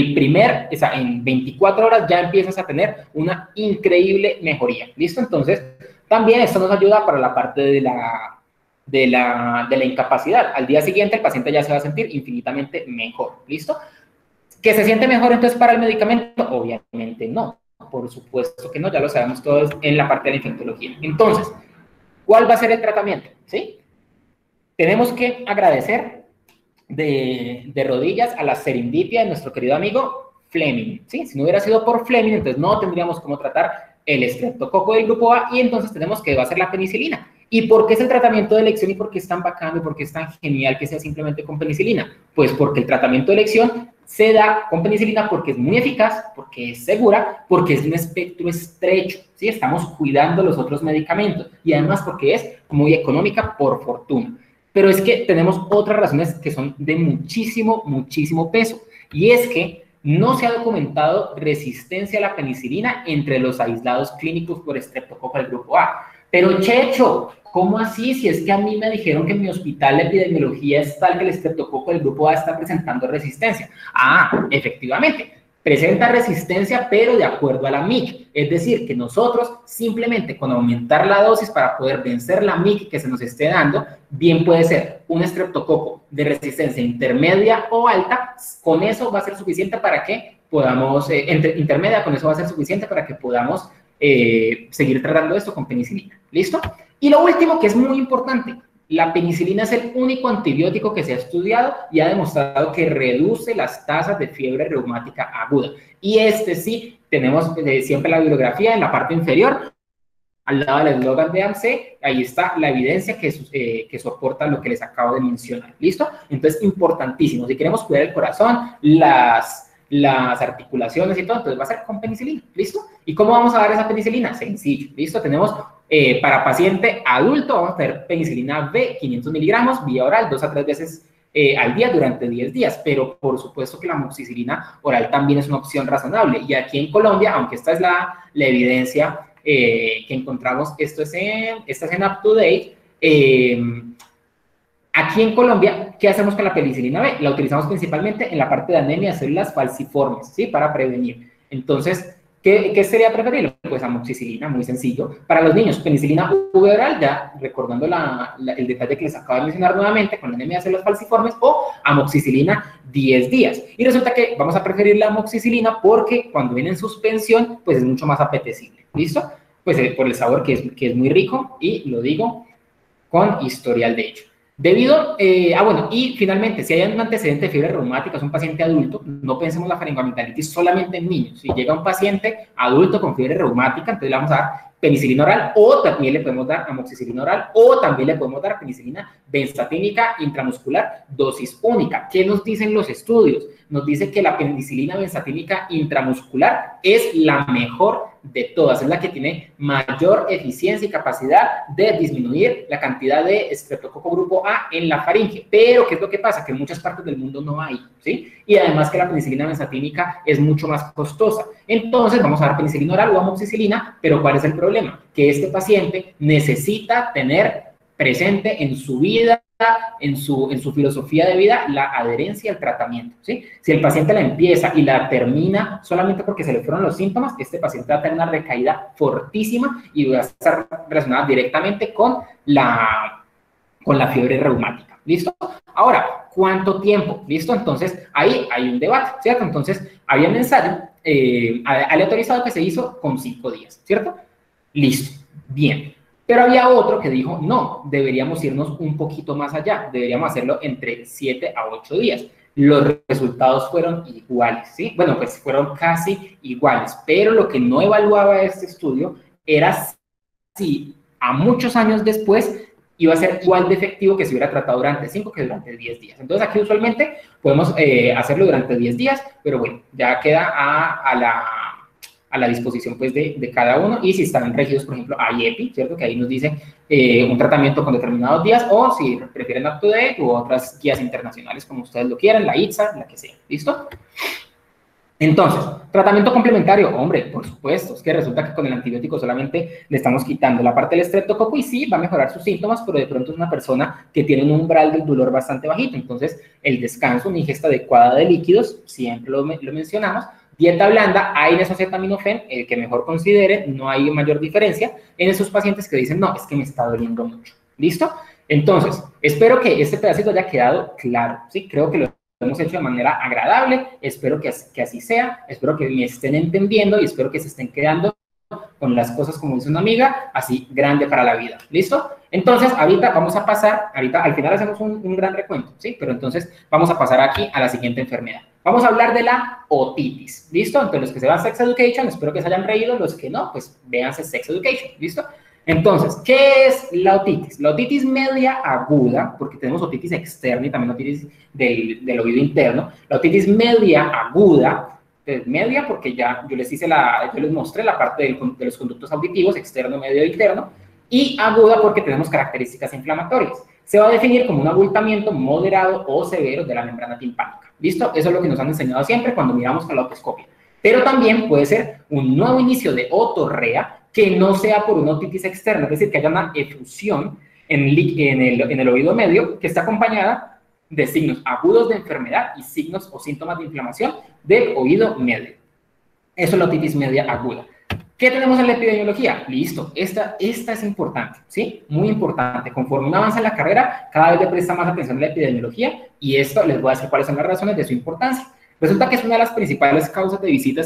en 24 horas ya empiezas a tener una increíble mejoría. ¿Listo? Entonces, también esto nos ayuda para la parte de la incapacidad. Al día siguiente el paciente ya se va a sentir infinitamente mejor. ¿Listo? ¿Que se siente mejor entonces para el medicamento? Obviamente no, por supuesto que no, ya lo sabemos todos en la parte de la infectología. Entonces, ¿cuál va a ser el tratamiento? ¿Sí? Tenemos que agradecer de rodillas a la serendipia de nuestro querido amigo Fleming, ¿sí? Si no hubiera sido por Fleming, entonces no tendríamos cómo tratar el estreptococo del grupo A y entonces tenemos que va a ser la penicilina. ¿Y por qué es el tratamiento de elección y por qué es tan bacano y por qué es tan genial que sea simplemente con penicilina? Pues porque el tratamiento de elección se da con penicilina porque es muy eficaz, porque es segura, porque es de un espectro estrecho, ¿sí? Estamos cuidando los otros medicamentos y además porque es muy económica por fortuna. Pero es que tenemos otras razones que son de muchísimo, muchísimo peso y es que no se ha documentado resistencia a la penicilina entre los aislados clínicos por estreptococo del grupo A. Pero Checho, ¿cómo así? Si es que a mí me dijeron que en mi hospital la epidemiología es tal que el estreptococo del grupo A está presentando resistencia. Ah, efectivamente, presenta resistencia, pero de acuerdo a la MIC. Es decir, que nosotros simplemente con aumentar la dosis para poder vencer la MIC que se nos esté dando, bien puede ser un estreptococo de resistencia intermedia o alta, con eso va a ser suficiente para que podamos, intermedia, con eso va a ser suficiente para que podamos seguir tratando esto con penicilina. ¿Listo? Y lo último, que es muy importante, la penicilina es el único antibiótico que se ha estudiado y ha demostrado que reduce las tasas de fiebre reumática aguda. Y sí, tenemos siempre la bibliografía en la parte inferior, al lado del eslogan de AMC, ahí está la evidencia que soporta lo que les acabo de mencionar. ¿Listo? Entonces, importantísimo. Si queremos cuidar el corazón, las articulaciones y todo, entonces va a ser con penicilina, ¿listo? ¿Y cómo vamos a dar esa penicilina? Sencillo, ¿listo? Tenemos para paciente adulto, vamos a tener penicilina B, 500 miligramos, vía oral, 2 a 3 veces al día durante 10 días, pero por supuesto que la amoxicilina oral también es una opción razonable, y aquí en Colombia, aunque esta es la evidencia que encontramos, esta es en UpToDate, aquí en Colombia, ¿qué hacemos con la penicilina B? La utilizamos principalmente en la parte de anemia de células falciformes, ¿sí? Para prevenir. Entonces, ¿qué sería preferible? Pues amoxicilina, muy sencillo. Para los niños, penicilina V oral, ya recordando el detalle que les acabo de mencionar nuevamente, con la anemia de células falciformes, o amoxicilina 10 días. Y resulta que vamos a preferir la amoxicilina porque cuando viene en suspensión, pues es mucho más apetecible. ¿Listo? Pues por el sabor que es muy rico, y lo digo con historial de hecho. Debido, bueno, y finalmente, si hay un antecedente de fiebre reumática, es un paciente adulto, no pensemos la faringoamigdalitis solamente en niños. Si llega un paciente adulto con fiebre reumática, entonces le vamos a dar penicilina oral, o también le podemos dar amoxicilina oral, o también le podemos dar penicilina benzatínica intramuscular, dosis única. ¿Qué nos dicen los estudios? Nos dice que la penicilina benzatínica intramuscular es la mejor de todas, es la que tiene mayor eficiencia y capacidad de disminuir la cantidad de estreptococo grupo A en la faringe. Pero, ¿qué es lo que pasa? Que en muchas partes del mundo no hay, ¿sí? Y además que la penicilina benzatínica es mucho más costosa. Entonces, vamos a dar penicilina oral o amoxicilina, pero ¿cuál es el problema? Que este paciente necesita tener presente en su vida, en su filosofía de vida, la adherencia al tratamiento, ¿sí? Si el paciente la empieza y la termina solamente porque se le fueron los síntomas, este paciente va a tener una recaída fortísima y va a estar relacionada directamente con la fiebre reumática, ¿listo? Ahora, ¿cuánto tiempo? ¿Listo? Entonces, ahí hay un debate, ¿cierto? Entonces, había un ensayo aleatorizado que se hizo con 5 días, ¿cierto? Listo, bien. Pero había otro que dijo, no, deberíamos irnos un poquito más allá, deberíamos hacerlo entre 7 a 8 días. Los resultados fueron iguales, ¿sí? Bueno, pues fueron casi iguales, pero lo que no evaluaba este estudio era si a muchos años después iba a ser igual de efectivo que si hubiera tratado durante 5 que durante 10 días. Entonces, aquí usualmente podemos hacerlo durante 10 días, pero bueno, ya queda a la disposición pues de cada uno, y si están regidos, por ejemplo, a IEPI, ¿cierto? Que ahí nos dice un tratamiento con determinados días, o si prefieren UpToDate u otras guías internacionales, como ustedes lo quieran, la ITSA, la que sea, ¿listo? Entonces, tratamiento complementario, hombre, por supuesto, es que resulta que con el antibiótico solamente le estamos quitando la parte del estreptococo y sí, va a mejorar sus síntomas, pero de pronto es una persona que tiene un umbral del dolor bastante bajito, entonces el descanso, una ingesta adecuada de líquidos, siempre lo mencionamos, dieta blanda, hay acetaminofén, el que mejor considere, no hay mayor diferencia en esos pacientes que dicen, no, es que me está doliendo mucho, ¿listo? Entonces, espero que este pedacito haya quedado claro, ¿sí? Creo que lo hemos hecho de manera agradable, espero que así sea, espero que me estén entendiendo y espero que se estén quedando con las cosas, como dice una amiga, así grande para la vida, ¿listo? Entonces, ahorita vamos a pasar, ahorita al final hacemos un gran recuento, ¿sí? Pero entonces vamos a pasar aquí a la siguiente enfermedad. Vamos a hablar de la otitis, ¿listo? Entonces, los que se van Sex Education, espero que se hayan reído, los que no, pues véanse Sex Education, ¿listo? Entonces, ¿qué es la otitis? La otitis media aguda, porque tenemos otitis externa y también otitis del oído interno. La otitis media aguda, media porque ya yo les mostré la parte de los conductos auditivos, externo, medio e interno, y aguda porque tenemos características inflamatorias. Se va a definir como un abultamiento moderado o severo de la membrana timpánica. ¿Listo? Eso es lo que nos han enseñado siempre cuando miramos con la otoscopia. Pero también puede ser un nuevo inicio de otorrea que no sea por una otitis externa, es decir, que haya una efusión en el oído medio que está acompañada de signos agudos de enfermedad y signos o síntomas de inflamación del oído medio. Eso es la otitis media aguda. ¿Qué tenemos en la epidemiología? Listo, esta es importante, ¿sí? Muy importante. Conforme uno avanza en la carrera, cada vez le presta más atención a la epidemiología y esto les voy a decir cuáles son las razones de su importancia. Resulta que es una de las principales causas de visitas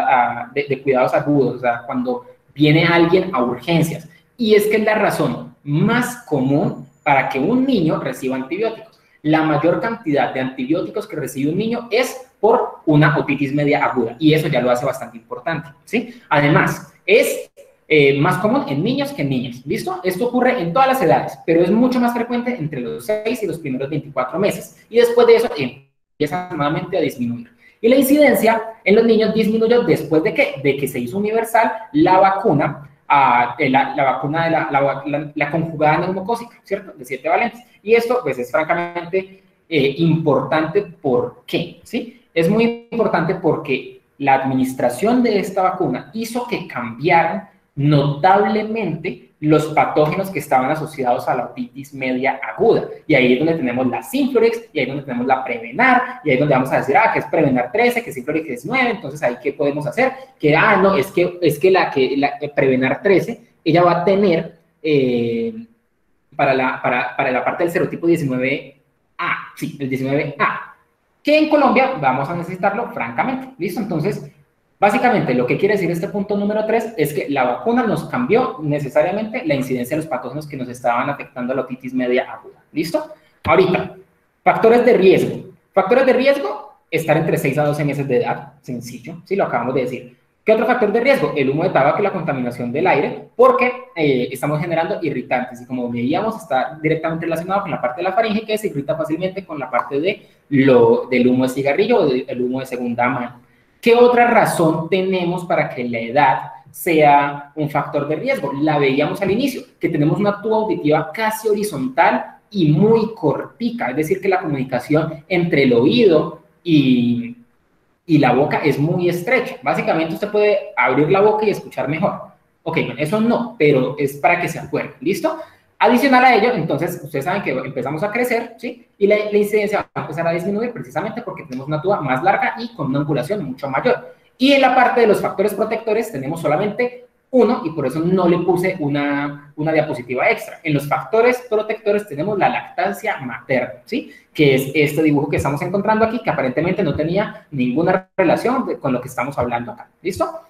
de cuidados agudos, o sea, cuando viene alguien a urgencias. Y es que es la razón más común para que un niño reciba antibióticos. La mayor cantidad de antibióticos que recibe un niño es por una otitis media aguda, y eso ya lo hace bastante importante, ¿sí? Además, es más común en niños que en niñas, ¿listo? Esto ocurre en todas las edades, pero es mucho más frecuente entre los 6 y los primeros 24 meses, y después de eso empieza nuevamente a disminuir. Y la incidencia en los niños disminuyó después de que se hizo universal la vacuna, la vacuna de la conjugada neumocócica, ¿cierto? De 7 valentes. Y esto, pues, es francamente importante. ¿Por qué? ¿Sí? Es muy importante porque la administración de esta vacuna hizo que cambiaran notablemente los patógenos que estaban asociados a la otitis media aguda. Y ahí es donde tenemos la Synflorix, y ahí es donde tenemos la Prevenar, y ahí es donde vamos a decir, que es Prevenar 13, que Synflorix es 9, entonces ahí ¿qué podemos hacer? Que, no, es que la Prevenar 13, ella va a tener, para la parte del serotipo 19A, sí, el 19A, que en Colombia vamos a necesitarlo, francamente, ¿listo? Entonces, Básicamente, lo que quiere decir este punto número 3 es que la vacuna nos cambió necesariamente la incidencia de los patógenos que nos estaban afectando a la otitis media aguda. ¿Listo? Ahorita, factores de riesgo. Factores de riesgo, estar entre 6 a 12 meses de edad, sencillo, sí, lo acabamos de decir. ¿Qué otro factor de riesgo? El humo de tabaco y la contaminación del aire, porque estamos generando irritantes y como veíamos está directamente relacionado con la parte de la faringe que se irrita fácilmente con la parte del humo de cigarrillo o del humo de segunda mano. ¿Qué otra razón tenemos para que la edad sea un factor de riesgo? La veíamos al inicio, que tenemos una tuba auditiva casi horizontal y muy cortica, es decir, que la comunicación entre el oído y la boca es muy estrecha. Básicamente usted puede abrir la boca y escuchar mejor. Ok, bueno, eso no, pero es para que se acuerden, ¿listo? Adicional a ello, entonces, ustedes saben que empezamos a crecer, ¿sí? Y la incidencia va a empezar a disminuir precisamente porque tenemos una tuba más larga y con una angulación mucho mayor. Y en la parte de los factores protectores tenemos solamente uno y por eso no le puse una diapositiva extra. En los factores protectores tenemos la lactancia materna, ¿sí? Que es este dibujo que estamos encontrando aquí, que aparentemente no tenía ninguna relación con lo que estamos hablando acá. ¿Listo?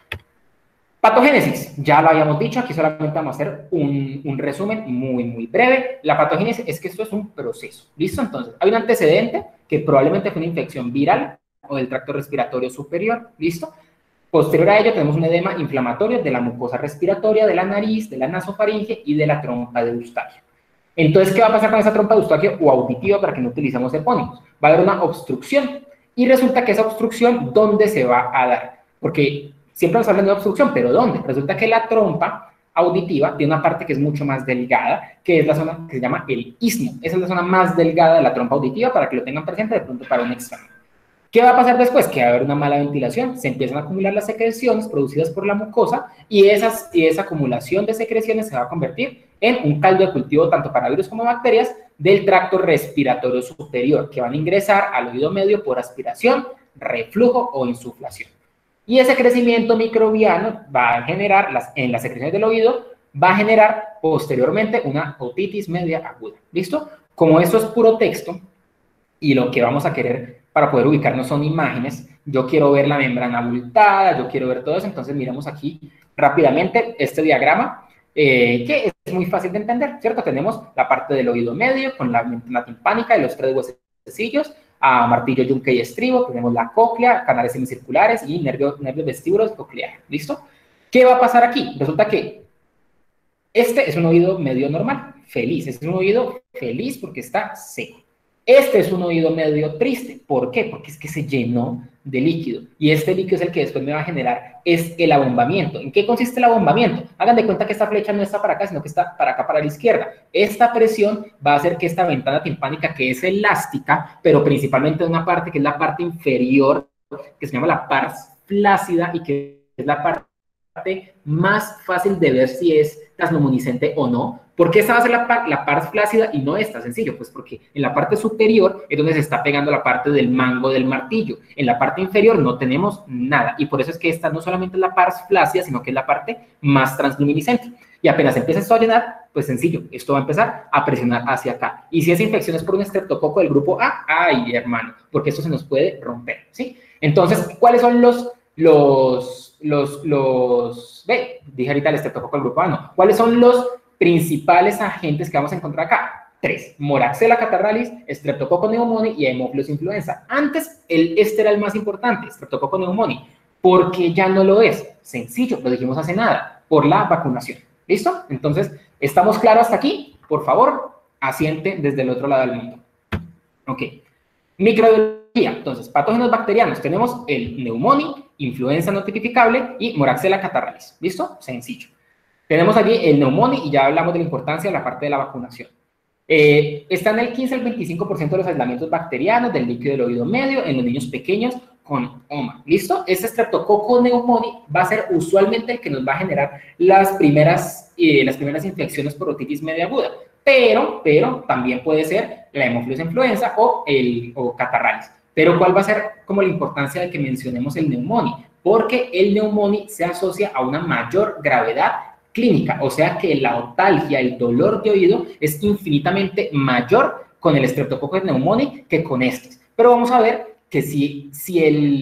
Patogénesis, ya lo habíamos dicho, aquí solamente vamos a hacer un resumen muy breve. La patogénesis es que esto es un proceso, ¿listo? Entonces, hay un antecedente que probablemente fue una infección viral o del tracto respiratorio superior, ¿listo? Posterior a ello tenemos un edema inflamatorio de la mucosa respiratoria, de la nariz, de la nasofaringe y de la trompa de Eustaquio. Entonces, ¿qué va a pasar con esa trompa de Eustaquio o auditiva para que no utilicemos epónimos? Va a haber una obstrucción y resulta que esa obstrucción, ¿dónde se va a dar? Porque siempre nos hablan de obstrucción, pero ¿dónde? Resulta que la trompa auditiva tiene una parte que es mucho más delgada, que es la zona que se llama el istmo. Esa es la zona más delgada de la trompa auditiva para que lo tengan presente de pronto para un examen. ¿Qué va a pasar después? Que va a haber una mala ventilación, se empiezan a acumular las secreciones producidas por la mucosa y esa acumulación de secreciones se va a convertir en un caldo de cultivo tanto para virus como bacterias del tracto respiratorio superior que van a ingresar al oído medio por aspiración, reflujo o insuflación. Y ese crecimiento microbiano va a generar, en las secreciones del oído, va a generar posteriormente una otitis media aguda. ¿Listo? Como esto es puro texto y lo que vamos a querer para poder ubicarnos son imágenes, yo quiero ver la membrana abultada, yo quiero ver todo eso, entonces miremos aquí rápidamente este diagrama, que es muy fácil de entender, ¿cierto? Tenemos la parte del oído medio con la ventana timpánica y los tres huesecillos, a martillo, yunque y estribo, tenemos la cóclea, canales semicirculares y nervios vestíbulos cocleares, ¿listo? ¿Qué va a pasar aquí? Resulta que este es un oído medio normal, feliz, es un oído feliz porque está seco. Este es un oído medio triste. ¿Por qué? Porque es que se llenó de líquido. Y este líquido es el que después me va a generar es el abombamiento. ¿En qué consiste el abombamiento? Hagan de cuenta que esta flecha no está para acá, sino que está para acá, para la izquierda. Esta presión va a hacer que esta ventana timpánica, que es elástica, pero principalmente de una parte que es la parte inferior, que se llama la pars flácida y que es la parte más fácil de ver si es transluminiscente o no. ¿Por qué esta va a ser la pars flácida y no esta? Sencillo, pues porque en la parte superior es donde se está pegando la parte del mango del martillo. En la parte inferior no tenemos nada. Y por eso es que esta no solamente es la pars flácida, sino que es la parte más transluminiscente. Y apenas empieza esto a llenar, pues sencillo, esto va a empezar a presionar hacia acá. Y si esa infección es por un estreptococo del grupo A, ¡ay, hermano! Porque esto se nos puede romper, ¿sí? Entonces, ¿cuáles son dije ahorita el estreptococo del grupo A, no. ¿Cuáles son los principales agentes que vamos a encontrar acá? 3. Moraxella catarrhalis, Streptococcus pneumoniae y Haemophilus influenza. Antes, este era el más importante, Streptococcus pneumoniae. ¿Por qué ya no lo es? Sencillo, lo dijimos hace nada, por la vacunación. ¿Listo? Entonces, ¿estamos claros hasta aquí? Por favor, asiente desde el otro lado del mundo. Ok. Microbiología. Entonces, patógenos bacterianos. Tenemos el Pneumoniae, influenza no tipificable y Moraxella catarrhalis. ¿Listo? Sencillo. Tenemos allí el Pneumoniae y ya hablamos de la importancia de la parte de la vacunación. Está en el 15 al 25% de los aislamientos bacterianos del líquido del oído medio en los niños pequeños con OMA. ¿Listo? Este Streptococcus pneumoniae va a ser usualmente el que nos va a generar las primeras infecciones por otitis media aguda. Pero también puede ser la Haemophilus influenza o catarrhalis. Pero ¿cuál va a ser como la importancia de que mencionemos el Pneumoniae? Porque el Pneumoniae se asocia a una mayor gravedad clínica, o sea que la otalgia, el dolor de oído, es infinitamente mayor con el Streptococcus pneumoniae que con estos. Pero vamos a ver que si el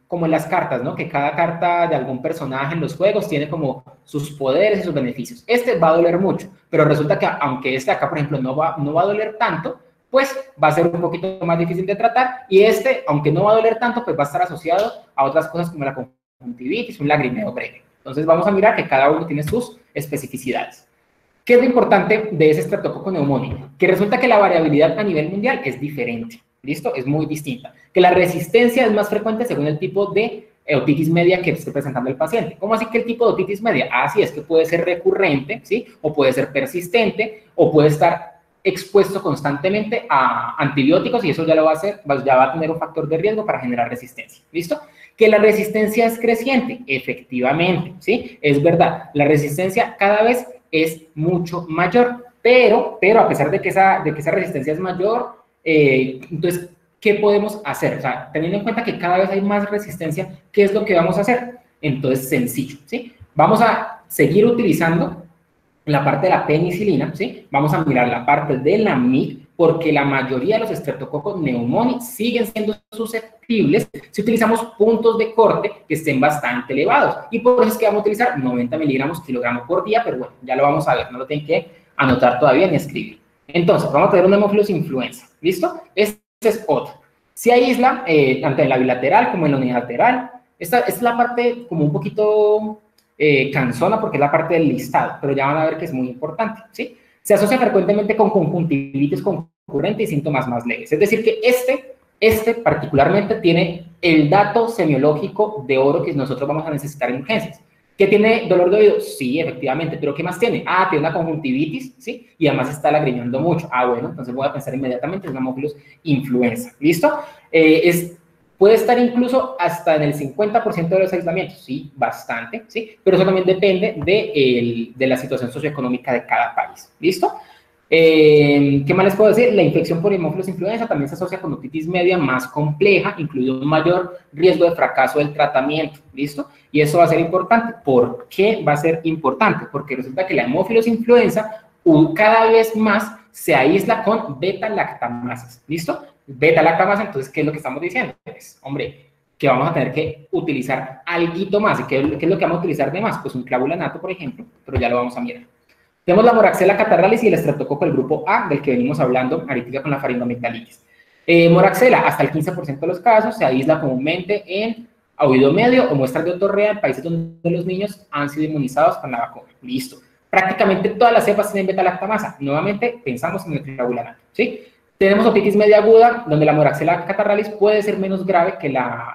como en las cartas, ¿no? Que cada carta de algún personaje en los juegos tiene como sus poderes y sus beneficios. Este va a doler mucho, pero resulta que aunque este acá, por ejemplo, no va a doler tanto, pues va a ser un poquito más difícil de tratar, y este, aunque no va a doler tanto, pues va a estar asociado a otras cosas como la conjuntivitis, un lagrimeo breve. Entonces vamos a mirar que cada uno tiene sus especificidades. ¿Qué es lo importante de ese Streptococcus pneumoniae? Que resulta que la variabilidad a nivel mundial es diferente, ¿listo? Es muy distinta. Que la resistencia es más frecuente según el tipo de otitis media que esté presentando el paciente. ¿Cómo así que el tipo de otitis media? Así es que puede ser recurrente, ¿sí? O puede ser persistente, o puede estar expuesto constantemente a antibióticos, y eso ya lo va a hacer, ya va a tener un factor de riesgo para generar resistencia, ¿listo? Que la resistencia es creciente, efectivamente, ¿sí? Es verdad, la resistencia cada vez es mucho mayor, pero a pesar de que esa resistencia es mayor, entonces, ¿qué podemos hacer? O sea, teniendo en cuenta que cada vez hay más resistencia, ¿qué es lo que vamos a hacer? Entonces, sencillo, ¿sí? Vamos a seguir utilizando la parte de la penicilina, ¿sí? Vamos a mirar la parte de la MIC, porque la mayoría de los Streptococcus pneumoniae siguen siendo susceptibles si utilizamos puntos de corte que estén bastante elevados. Y por eso es que vamos a utilizar 90 miligramos kilogramo por día, pero bueno, ya lo vamos a ver, no lo tienen que anotar todavía ni escribir. Entonces, vamos a tener un Haemophilus influenza, ¿listo? Este es otro. Se aísla tanto en la bilateral como en la unilateral. Esta es la parte como un poquito cansona porque es la parte del listado, pero ya van a ver que es muy importante, ¿sí? Se asocia frecuentemente con conjuntivitis concurrente y síntomas más leves. Es decir, que este particularmente tiene el dato semiológico de oro que nosotros vamos a necesitar en urgencias. ¿Que tiene dolor de oído? Sí, efectivamente, pero ¿qué más tiene? Ah, tiene una conjuntivitis, ¿sí? Y además está lagrimeando mucho. Ah, bueno, entonces voy a pensar inmediatamente en una Haemophilus influenza, ¿listo? Puede estar incluso hasta en el 50% de los aislamientos, sí, bastante, sí, pero eso también depende de la situación socioeconómica de cada país, ¿listo? ¿Qué más les puedo decir? La infección por Haemophilus influenza también se asocia con otitis media más compleja, incluido un mayor riesgo de fracaso del tratamiento, ¿listo? Y eso va a ser importante. ¿Por qué va a ser importante? Porque resulta que la Haemophilus influenza cada vez más se aísla con beta-lactamasas, ¿listo? Beta-lactamasa, entonces, ¿qué es lo que estamos diciendo? Pues, hombre, que vamos a tener que utilizar alguito más. ¿Y qué es lo que vamos a utilizar de más? Pues un clavulanato, por ejemplo, pero ya lo vamos a mirar. Tenemos la Moraxella catarrhalis y el estreptococo del grupo A, del que venimos hablando ahorita con la faringoamigdalitis. Moraxella, hasta el 15% de los casos, se aísla comúnmente en oído medio o muestras de otorrea en países donde los niños han sido inmunizados con la vacuna. Listo. Prácticamente todas las cepas tienen beta-lactamasa. Nuevamente, pensamos en el clavulanato, ¿sí? Tenemos otitis media aguda, donde la Moraxella catarrhalis puede ser menos grave que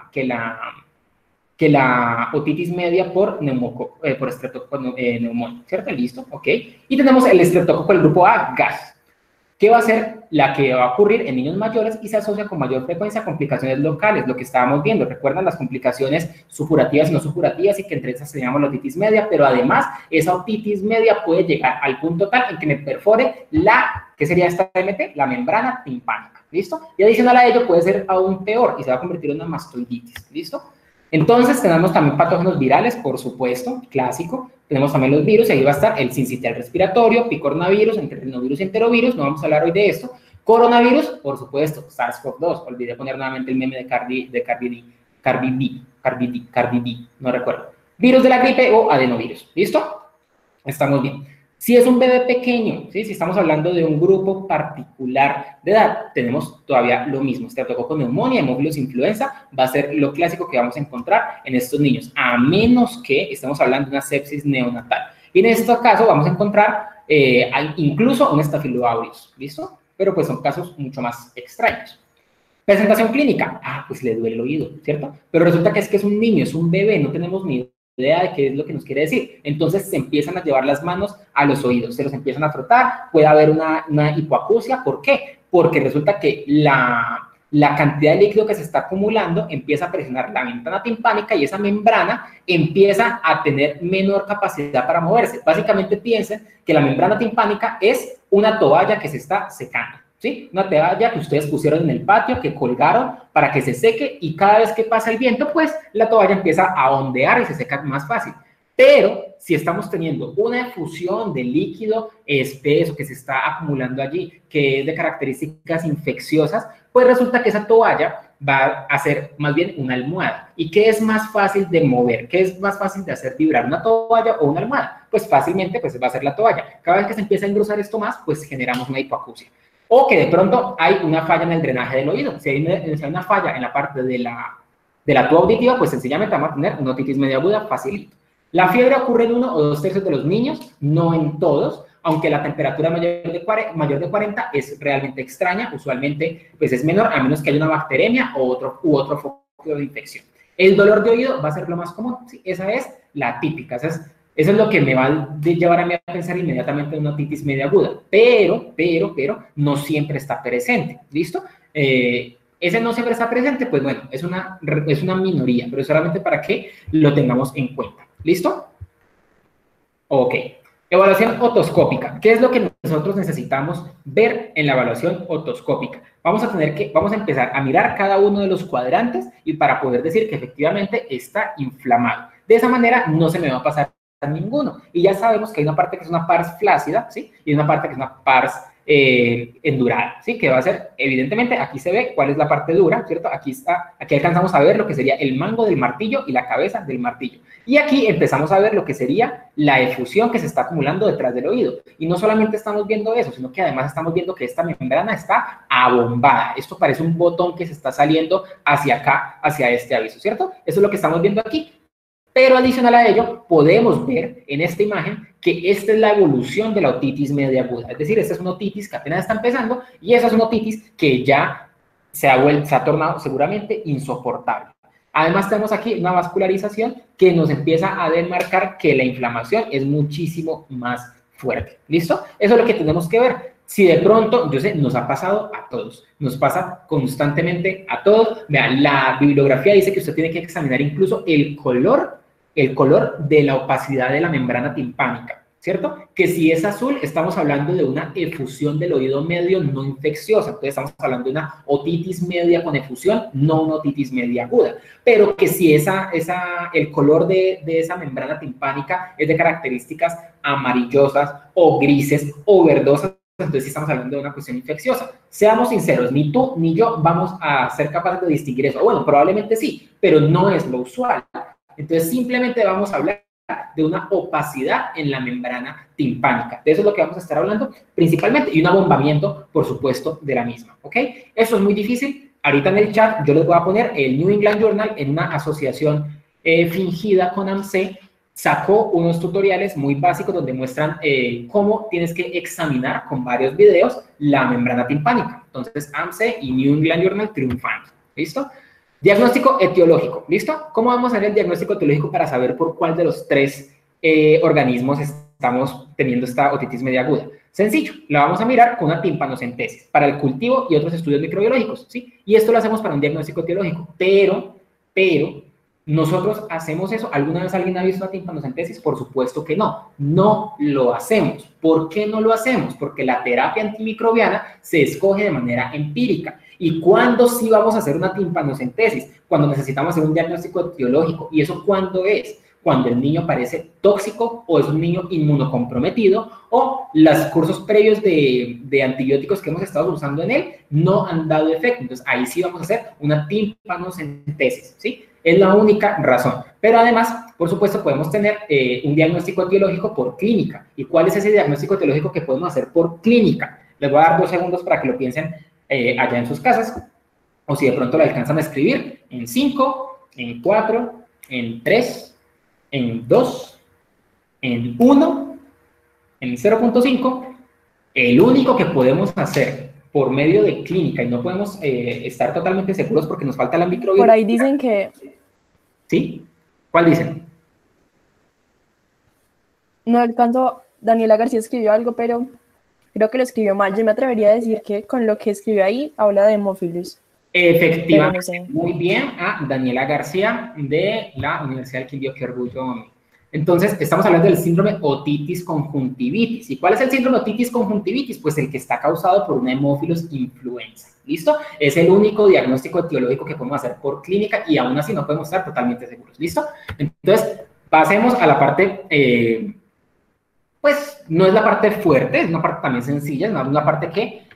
la otitis media por Streptococcus pneumoniae, ¿cierto? Listo, ok. Y tenemos el Streptococcus del grupo A, gas, que va a ser la que va a ocurrir en niños mayores y se asocia con mayor frecuencia a complicaciones locales, lo que estábamos viendo. Recuerdan las complicaciones supurativas y no supurativas, y que entre esas se llama la otitis media, pero además esa otitis media puede llegar al punto tal en que me perfore ¿qué sería esta MT? La membrana timpánica, ¿listo? Y adicional a ello puede ser aún peor y se va a convertir en una mastoiditis, ¿listo? Entonces tenemos también patógenos virales, por supuesto, clásico. Tenemos también los virus, y ahí va a estar el sincitial respiratorio, picornavirus, rinovirus y enterovirus, no vamos a hablar hoy de esto. Coronavirus, por supuesto, SARS-CoV-2, olvidé poner nuevamente el meme de Cardi B, no recuerdo. Virus de la gripe o adenovirus, ¿listo? Estamos bien. Si es un bebé pequeño, ¿sí? Si estamos hablando de un grupo particular de edad, tenemos todavía lo mismo. Streptococcus pneumoniae, Haemophilus influenza, va a ser lo clásico que vamos a encontrar en estos niños, a menos que estemos hablando de una sepsis neonatal. Y en este caso vamos a encontrar incluso un Staphylococcus aureus, ¿listo? Pero pues son casos mucho más extraños. Presentación clínica, pues le duele el oído, ¿cierto? Pero resulta que es un niño, es un bebé, no tenemos ni idea de qué es lo que nos quiere decir. Entonces se empiezan a llevar las manos a los oídos, se los empiezan a frotar, puede haber una hipoacusia. ¿Por qué? Porque resulta que la cantidad de líquido que se está acumulando empieza a presionar la membrana timpánica y esa membrana empieza a tener menor capacidad para moverse. Básicamente piensen que la membrana timpánica es una toalla que se está secando, ¿sí? Una toalla que ustedes pusieron en el patio, que colgaron para que se seque, y cada vez que pasa el viento, pues la toalla empieza a ondear y se seca más fácil. Pero si estamos teniendo una efusión de líquido espeso que se está acumulando allí, que es de características infecciosas, pues resulta que esa toalla va a ser más bien una almohada. ¿Y qué es más fácil de mover? ¿Qué es más fácil de hacer vibrar, una toalla o una almohada? Pues fácilmente pues va a ser la toalla. Cada vez que se empieza a engrosar esto más, pues generamos una hipoacusia. O que de pronto hay una falla en el drenaje del oído. Si hay una falla en la parte de la tuba auditiva, pues sencillamente vamos a tener una otitis media aguda facilito. La fiebre ocurre en 1 o 2 tercios de los niños, no en todos, aunque la temperatura mayor de 40 es realmente extraña, usualmente pues es menor, a menos que haya una bacteremia u otro foco de infección. El dolor de oído va a ser lo más común, ¿sí? Esa es la típica, eso es lo que me va a llevar a mí a pensar inmediatamente en una otitis media aguda, pero no siempre está presente, ¿listo? Ese no siempre está presente, pues bueno, es una minoría, pero solamente para que lo tengamos en cuenta, ¿listo? Ok. Evaluación otoscópica. ¿Qué es lo que nosotros necesitamos ver en la evaluación otoscópica? Vamos a empezar a mirar cada uno de los cuadrantes y para poder decir que efectivamente está inflamado. De esa manera no se me va a pasar ninguno. Y ya sabemos que hay una parte que es una pars flácida, ¿sí? Y una parte que es una pars endurada, ¿sí? Que va a ser, evidentemente, aquí se ve cuál es la parte dura, ¿cierto? Aquí alcanzamos a ver lo que sería el mango del martillo y la cabeza del martillo. Y aquí empezamos a ver lo que sería la efusión que se está acumulando detrás del oído. Y no solamente estamos viendo eso, sino que además estamos viendo que esta membrana está abombada. Esto parece un botón que se está saliendo hacia acá, hacia este aviso, ¿cierto? Eso es lo que estamos viendo aquí. Pero adicional a ello, podemos ver en esta imagen que esta es la evolución de la otitis media aguda. Es decir, esta es una otitis que apenas está empezando y esa es una otitis que ya se ha tornado seguramente insoportable. Además, tenemos aquí una vascularización que nos empieza a demarcar que la inflamación es muchísimo más fuerte. ¿Listo? Eso es lo que tenemos que ver. Si de pronto, yo sé, nos ha pasado a todos, nos pasa constantemente a todos. Vean, la bibliografía dice que usted tiene que examinar incluso el color de la opacidad de la membrana timpánica, ¿cierto? Que si es azul, estamos hablando de una efusión del oído medio no infecciosa. Entonces, estamos hablando de una otitis media con efusión, no una otitis media aguda. Pero que si el color de esa membrana timpánica es de características amarillosas o grises o verdosas, entonces sí estamos hablando de una cuestión infecciosa. Seamos sinceros, ni tú ni yo vamos a ser capaces de distinguir eso. Bueno, probablemente sí, pero no es lo usual. Entonces, simplemente vamos a hablar de una opacidad en la membrana timpánica. De eso es lo que vamos a estar hablando principalmente, y un abombamiento, por supuesto, de la misma, ¿ok? Eso es muy difícil. Ahorita en el chat yo les voy a poner el New England Journal en una asociación fingida con AMC, sacó unos tutoriales muy básicos donde muestran cómo tienes que examinar con varios videos la membrana timpánica. Entonces, AMC y New England Journal triunfando, ¿listo? Diagnóstico etiológico, ¿listo? ¿Cómo vamos a hacer el diagnóstico etiológico para saber por cuál de los 3 organismos estamos teniendo esta otitis media aguda? Sencillo, la vamos a mirar con una timpanocentesis para el cultivo y otros estudios microbiológicos, ¿sí? Y esto lo hacemos para un diagnóstico etiológico, pero, ¿nosotros hacemos eso? ¿Alguna vez alguien ha visto una timpanocentesis? Por supuesto que no, no lo hacemos. ¿Por qué no lo hacemos? Porque la terapia antimicrobiana se escoge de manera empírica. ¿Y cuándo sí vamos a hacer una timpanocentesis? Cuando necesitamos hacer un diagnóstico etiológico. ¿Y eso cuándo es? Cuando el niño parece tóxico o es un niño inmunocomprometido o los cursos previos de antibióticos que hemos estado usando en él no han dado efecto. Entonces, ahí sí vamos a hacer una timpanocentesis, ¿sí? Es la única razón. Pero además, por supuesto, podemos tener un diagnóstico etiológico por clínica. ¿Y cuál es ese diagnóstico etiológico que podemos hacer por clínica? Les voy a dar 2 segundos para que lo piensen allá en sus casas, o si de pronto lo alcanzan a escribir, en 5, en 4, en 3, en 2, en 1, en 0.5, el único que podemos hacer por medio de clínica y no podemos estar totalmente seguros porque nos falta la microbiología. Por ahí dicen que... ¿Sí? ¿Cuál dicen? No alcanzo, Daniela García escribió algo, pero creo que lo escribió mal. Yo me atrevería a decir que con lo que escribió ahí habla de hemófilos. Efectivamente, no sé. Muy bien, a Daniela García de la Universidad del Quindío, qué orgullo. Entonces, estamos hablando del síndrome otitis conjuntivitis. ¿Y cuál es el síndrome otitis conjuntivitis? Pues el que está causado por una hemófilos influenza. ¿Listo? Es el único diagnóstico etiológico que podemos hacer por clínica y aún así no podemos estar totalmente seguros. ¿Listo? Entonces, pasemos a la parte, pues no es la parte fuerte, es una parte también sencilla, es una parte que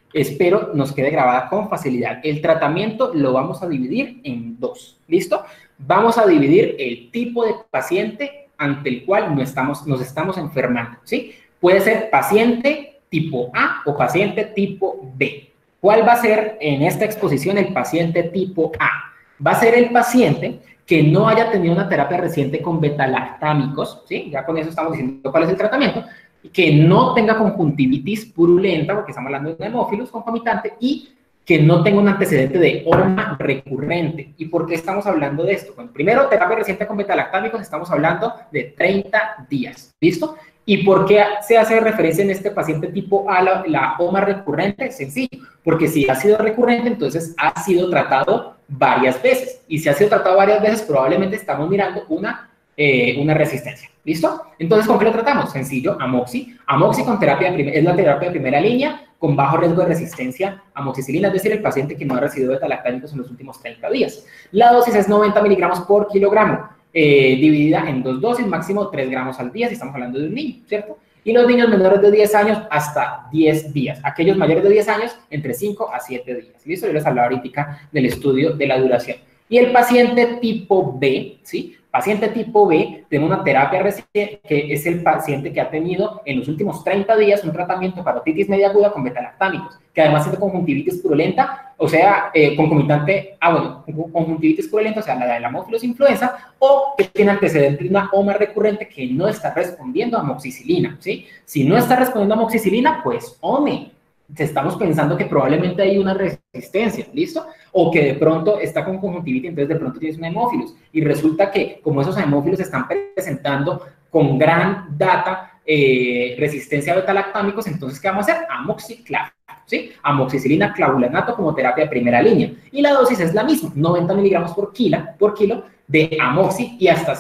espero nos quede grabada con facilidad. El tratamiento lo vamos a dividir en dos, ¿listo? Vamos a dividir el tipo de paciente ante el cual nos estamos enfermando, ¿sí? Puede ser paciente tipo A o paciente tipo B. ¿Cuál va a ser en esta exposición el paciente tipo A? Va a ser el paciente que no haya tenido una terapia reciente con betalactámicos, ¿sí? Ya con eso estamos diciendo cuál es el tratamiento, que no tenga conjuntivitis purulenta, porque estamos hablando de un hemófilus concomitante, y que no tenga un antecedente de horma recurrente. ¿Y por qué estamos hablando de esto? Bueno, primero, terapia reciente con betalactámicos, estamos hablando de 30 días, ¿listo? ¿Y por qué se hace referencia en este paciente tipo A la horma recurrente? Sencillo, porque si ha sido recurrente, entonces ha sido tratado varias veces. Y si ha sido tratado varias veces, probablemente estamos mirando una resistencia. ¿Listo? Entonces, ¿con qué lo tratamos? Sencillo, amoxi. Amoxi con es la terapia de primera línea con bajo riesgo de resistencia a amoxicilina, es decir, el paciente que no ha recibido betalactámicos en los últimos 30 días. La dosis es 90 miligramos por kilogramo, dividida en 2 dosis, máximo 3 gramos al día, si estamos hablando de un niño, ¿cierto? Y los niños menores de 10 años hasta 10 días. Aquellos mayores de 10 años, entre 5 a 7 días. ¿Listo? Yo les hablaba ahorita del estudio de la duración. Y el paciente tipo B, ¿sí? Paciente tipo B, tiene una terapia reciente, que es el paciente que ha tenido en los últimos 30 días un tratamiento para otitis media aguda con betalactámicos, que además tiene conjuntivitis purulenta, o sea, concomitante, conjuntivitis purulenta, o sea, la del Haemophilus influenza, o que tiene antecedente de una OMA recurrente que no está respondiendo a amoxicilina, ¿sí? Si no está respondiendo a amoxicilina, pues OME. Estamos pensando que probablemente hay una resistencia, ¿listo? O que de pronto está con conjuntivitis, entonces de pronto tienes un hemófilos. Y resulta que como esos hemófilos están presentando con gran data resistencia a betalactámicos, entonces ¿qué vamos a hacer? Amoxiclav, ¿sí? Amoxicilina clavulanato como terapia de primera línea. Y la dosis es la misma, 90 miligramos por kilo de amoxi y hasta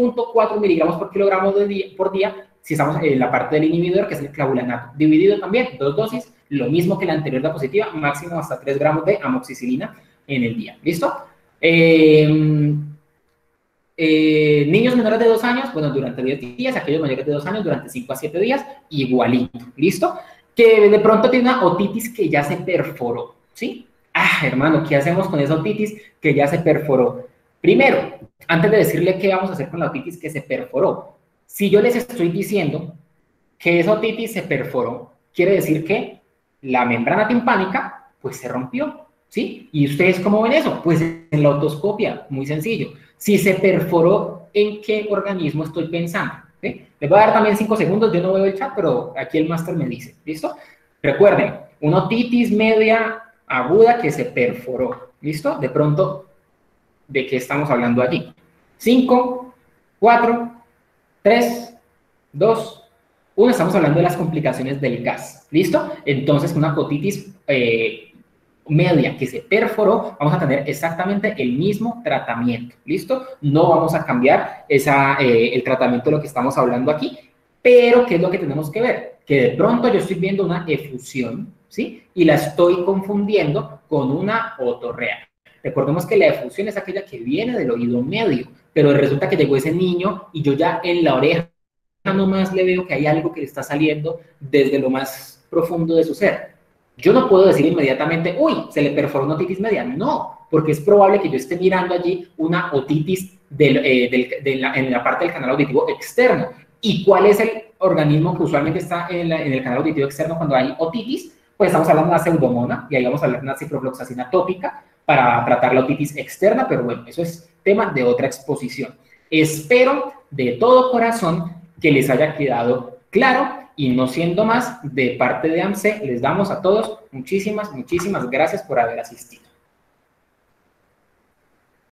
6.4 miligramos por kilogramo por día si estamos en la parte del inhibidor, que es el clavulanato. Dividido también, 2 dosis, lo mismo que la anterior diapositiva, máximo hasta 3 gramos de amoxicilina en el día. ¿Listo? Niños menores de 2 años, bueno, durante 10 días, aquellos mayores de 2 años, durante 5 a 7 días, igualito. ¿Listo? Que de pronto tiene una otitis que ya se perforó, ¿sí? Ah, hermano, ¿qué hacemos con esa otitis que ya se perforó? Primero, antes de decirle qué vamos a hacer con la otitis que se perforó, si yo les estoy diciendo que esa otitis se perforó, quiere decir que la membrana timpánica, pues se rompió, ¿sí? ¿Y ustedes cómo ven eso? Pues en la otoscopia, muy sencillo. Si se perforó, ¿en qué organismo estoy pensando? ¿Sí? Les voy a dar también 5 segundos, yo no veo el chat, pero aquí el máster me dice, ¿listo? Recuerden, una otitis media aguda que se perforó, ¿listo? De pronto, ¿de qué estamos hablando allí? 5, 4, 3, 2, 1, estamos hablando de las complicaciones del gas, ¿listo? Entonces, una otitis media que se perforó, vamos a tener exactamente el mismo tratamiento, ¿listo? No vamos a cambiar el tratamiento de lo que estamos hablando aquí, pero ¿qué es lo que tenemos que ver? Que de pronto yo estoy viendo una efusión, ¿sí? Y la estoy confundiendo con una otorrea. Recordemos que la efusión es aquella que viene del oído medio, pero resulta que llegó ese niño y yo ya en la oreja nomás le veo que hay algo que le está saliendo desde lo más profundo de su ser. Yo no puedo decir inmediatamente, uy, se le perforó una otitis media. No, porque es probable que yo esté mirando allí una otitis en la parte del canal auditivo externo. ¿Y cuál es el organismo que usualmente está en el canal auditivo externo cuando hay otitis? Pues estamos hablando de una pseudomona, y ahí vamos a hablar de una ciprofloxacina tópica para tratar la otitis externa, pero bueno, eso es tema de otra exposición. Espero de todo corazón que les haya quedado claro, y no siendo más, de parte de AMSE, les damos a todos muchísimas gracias por haber asistido.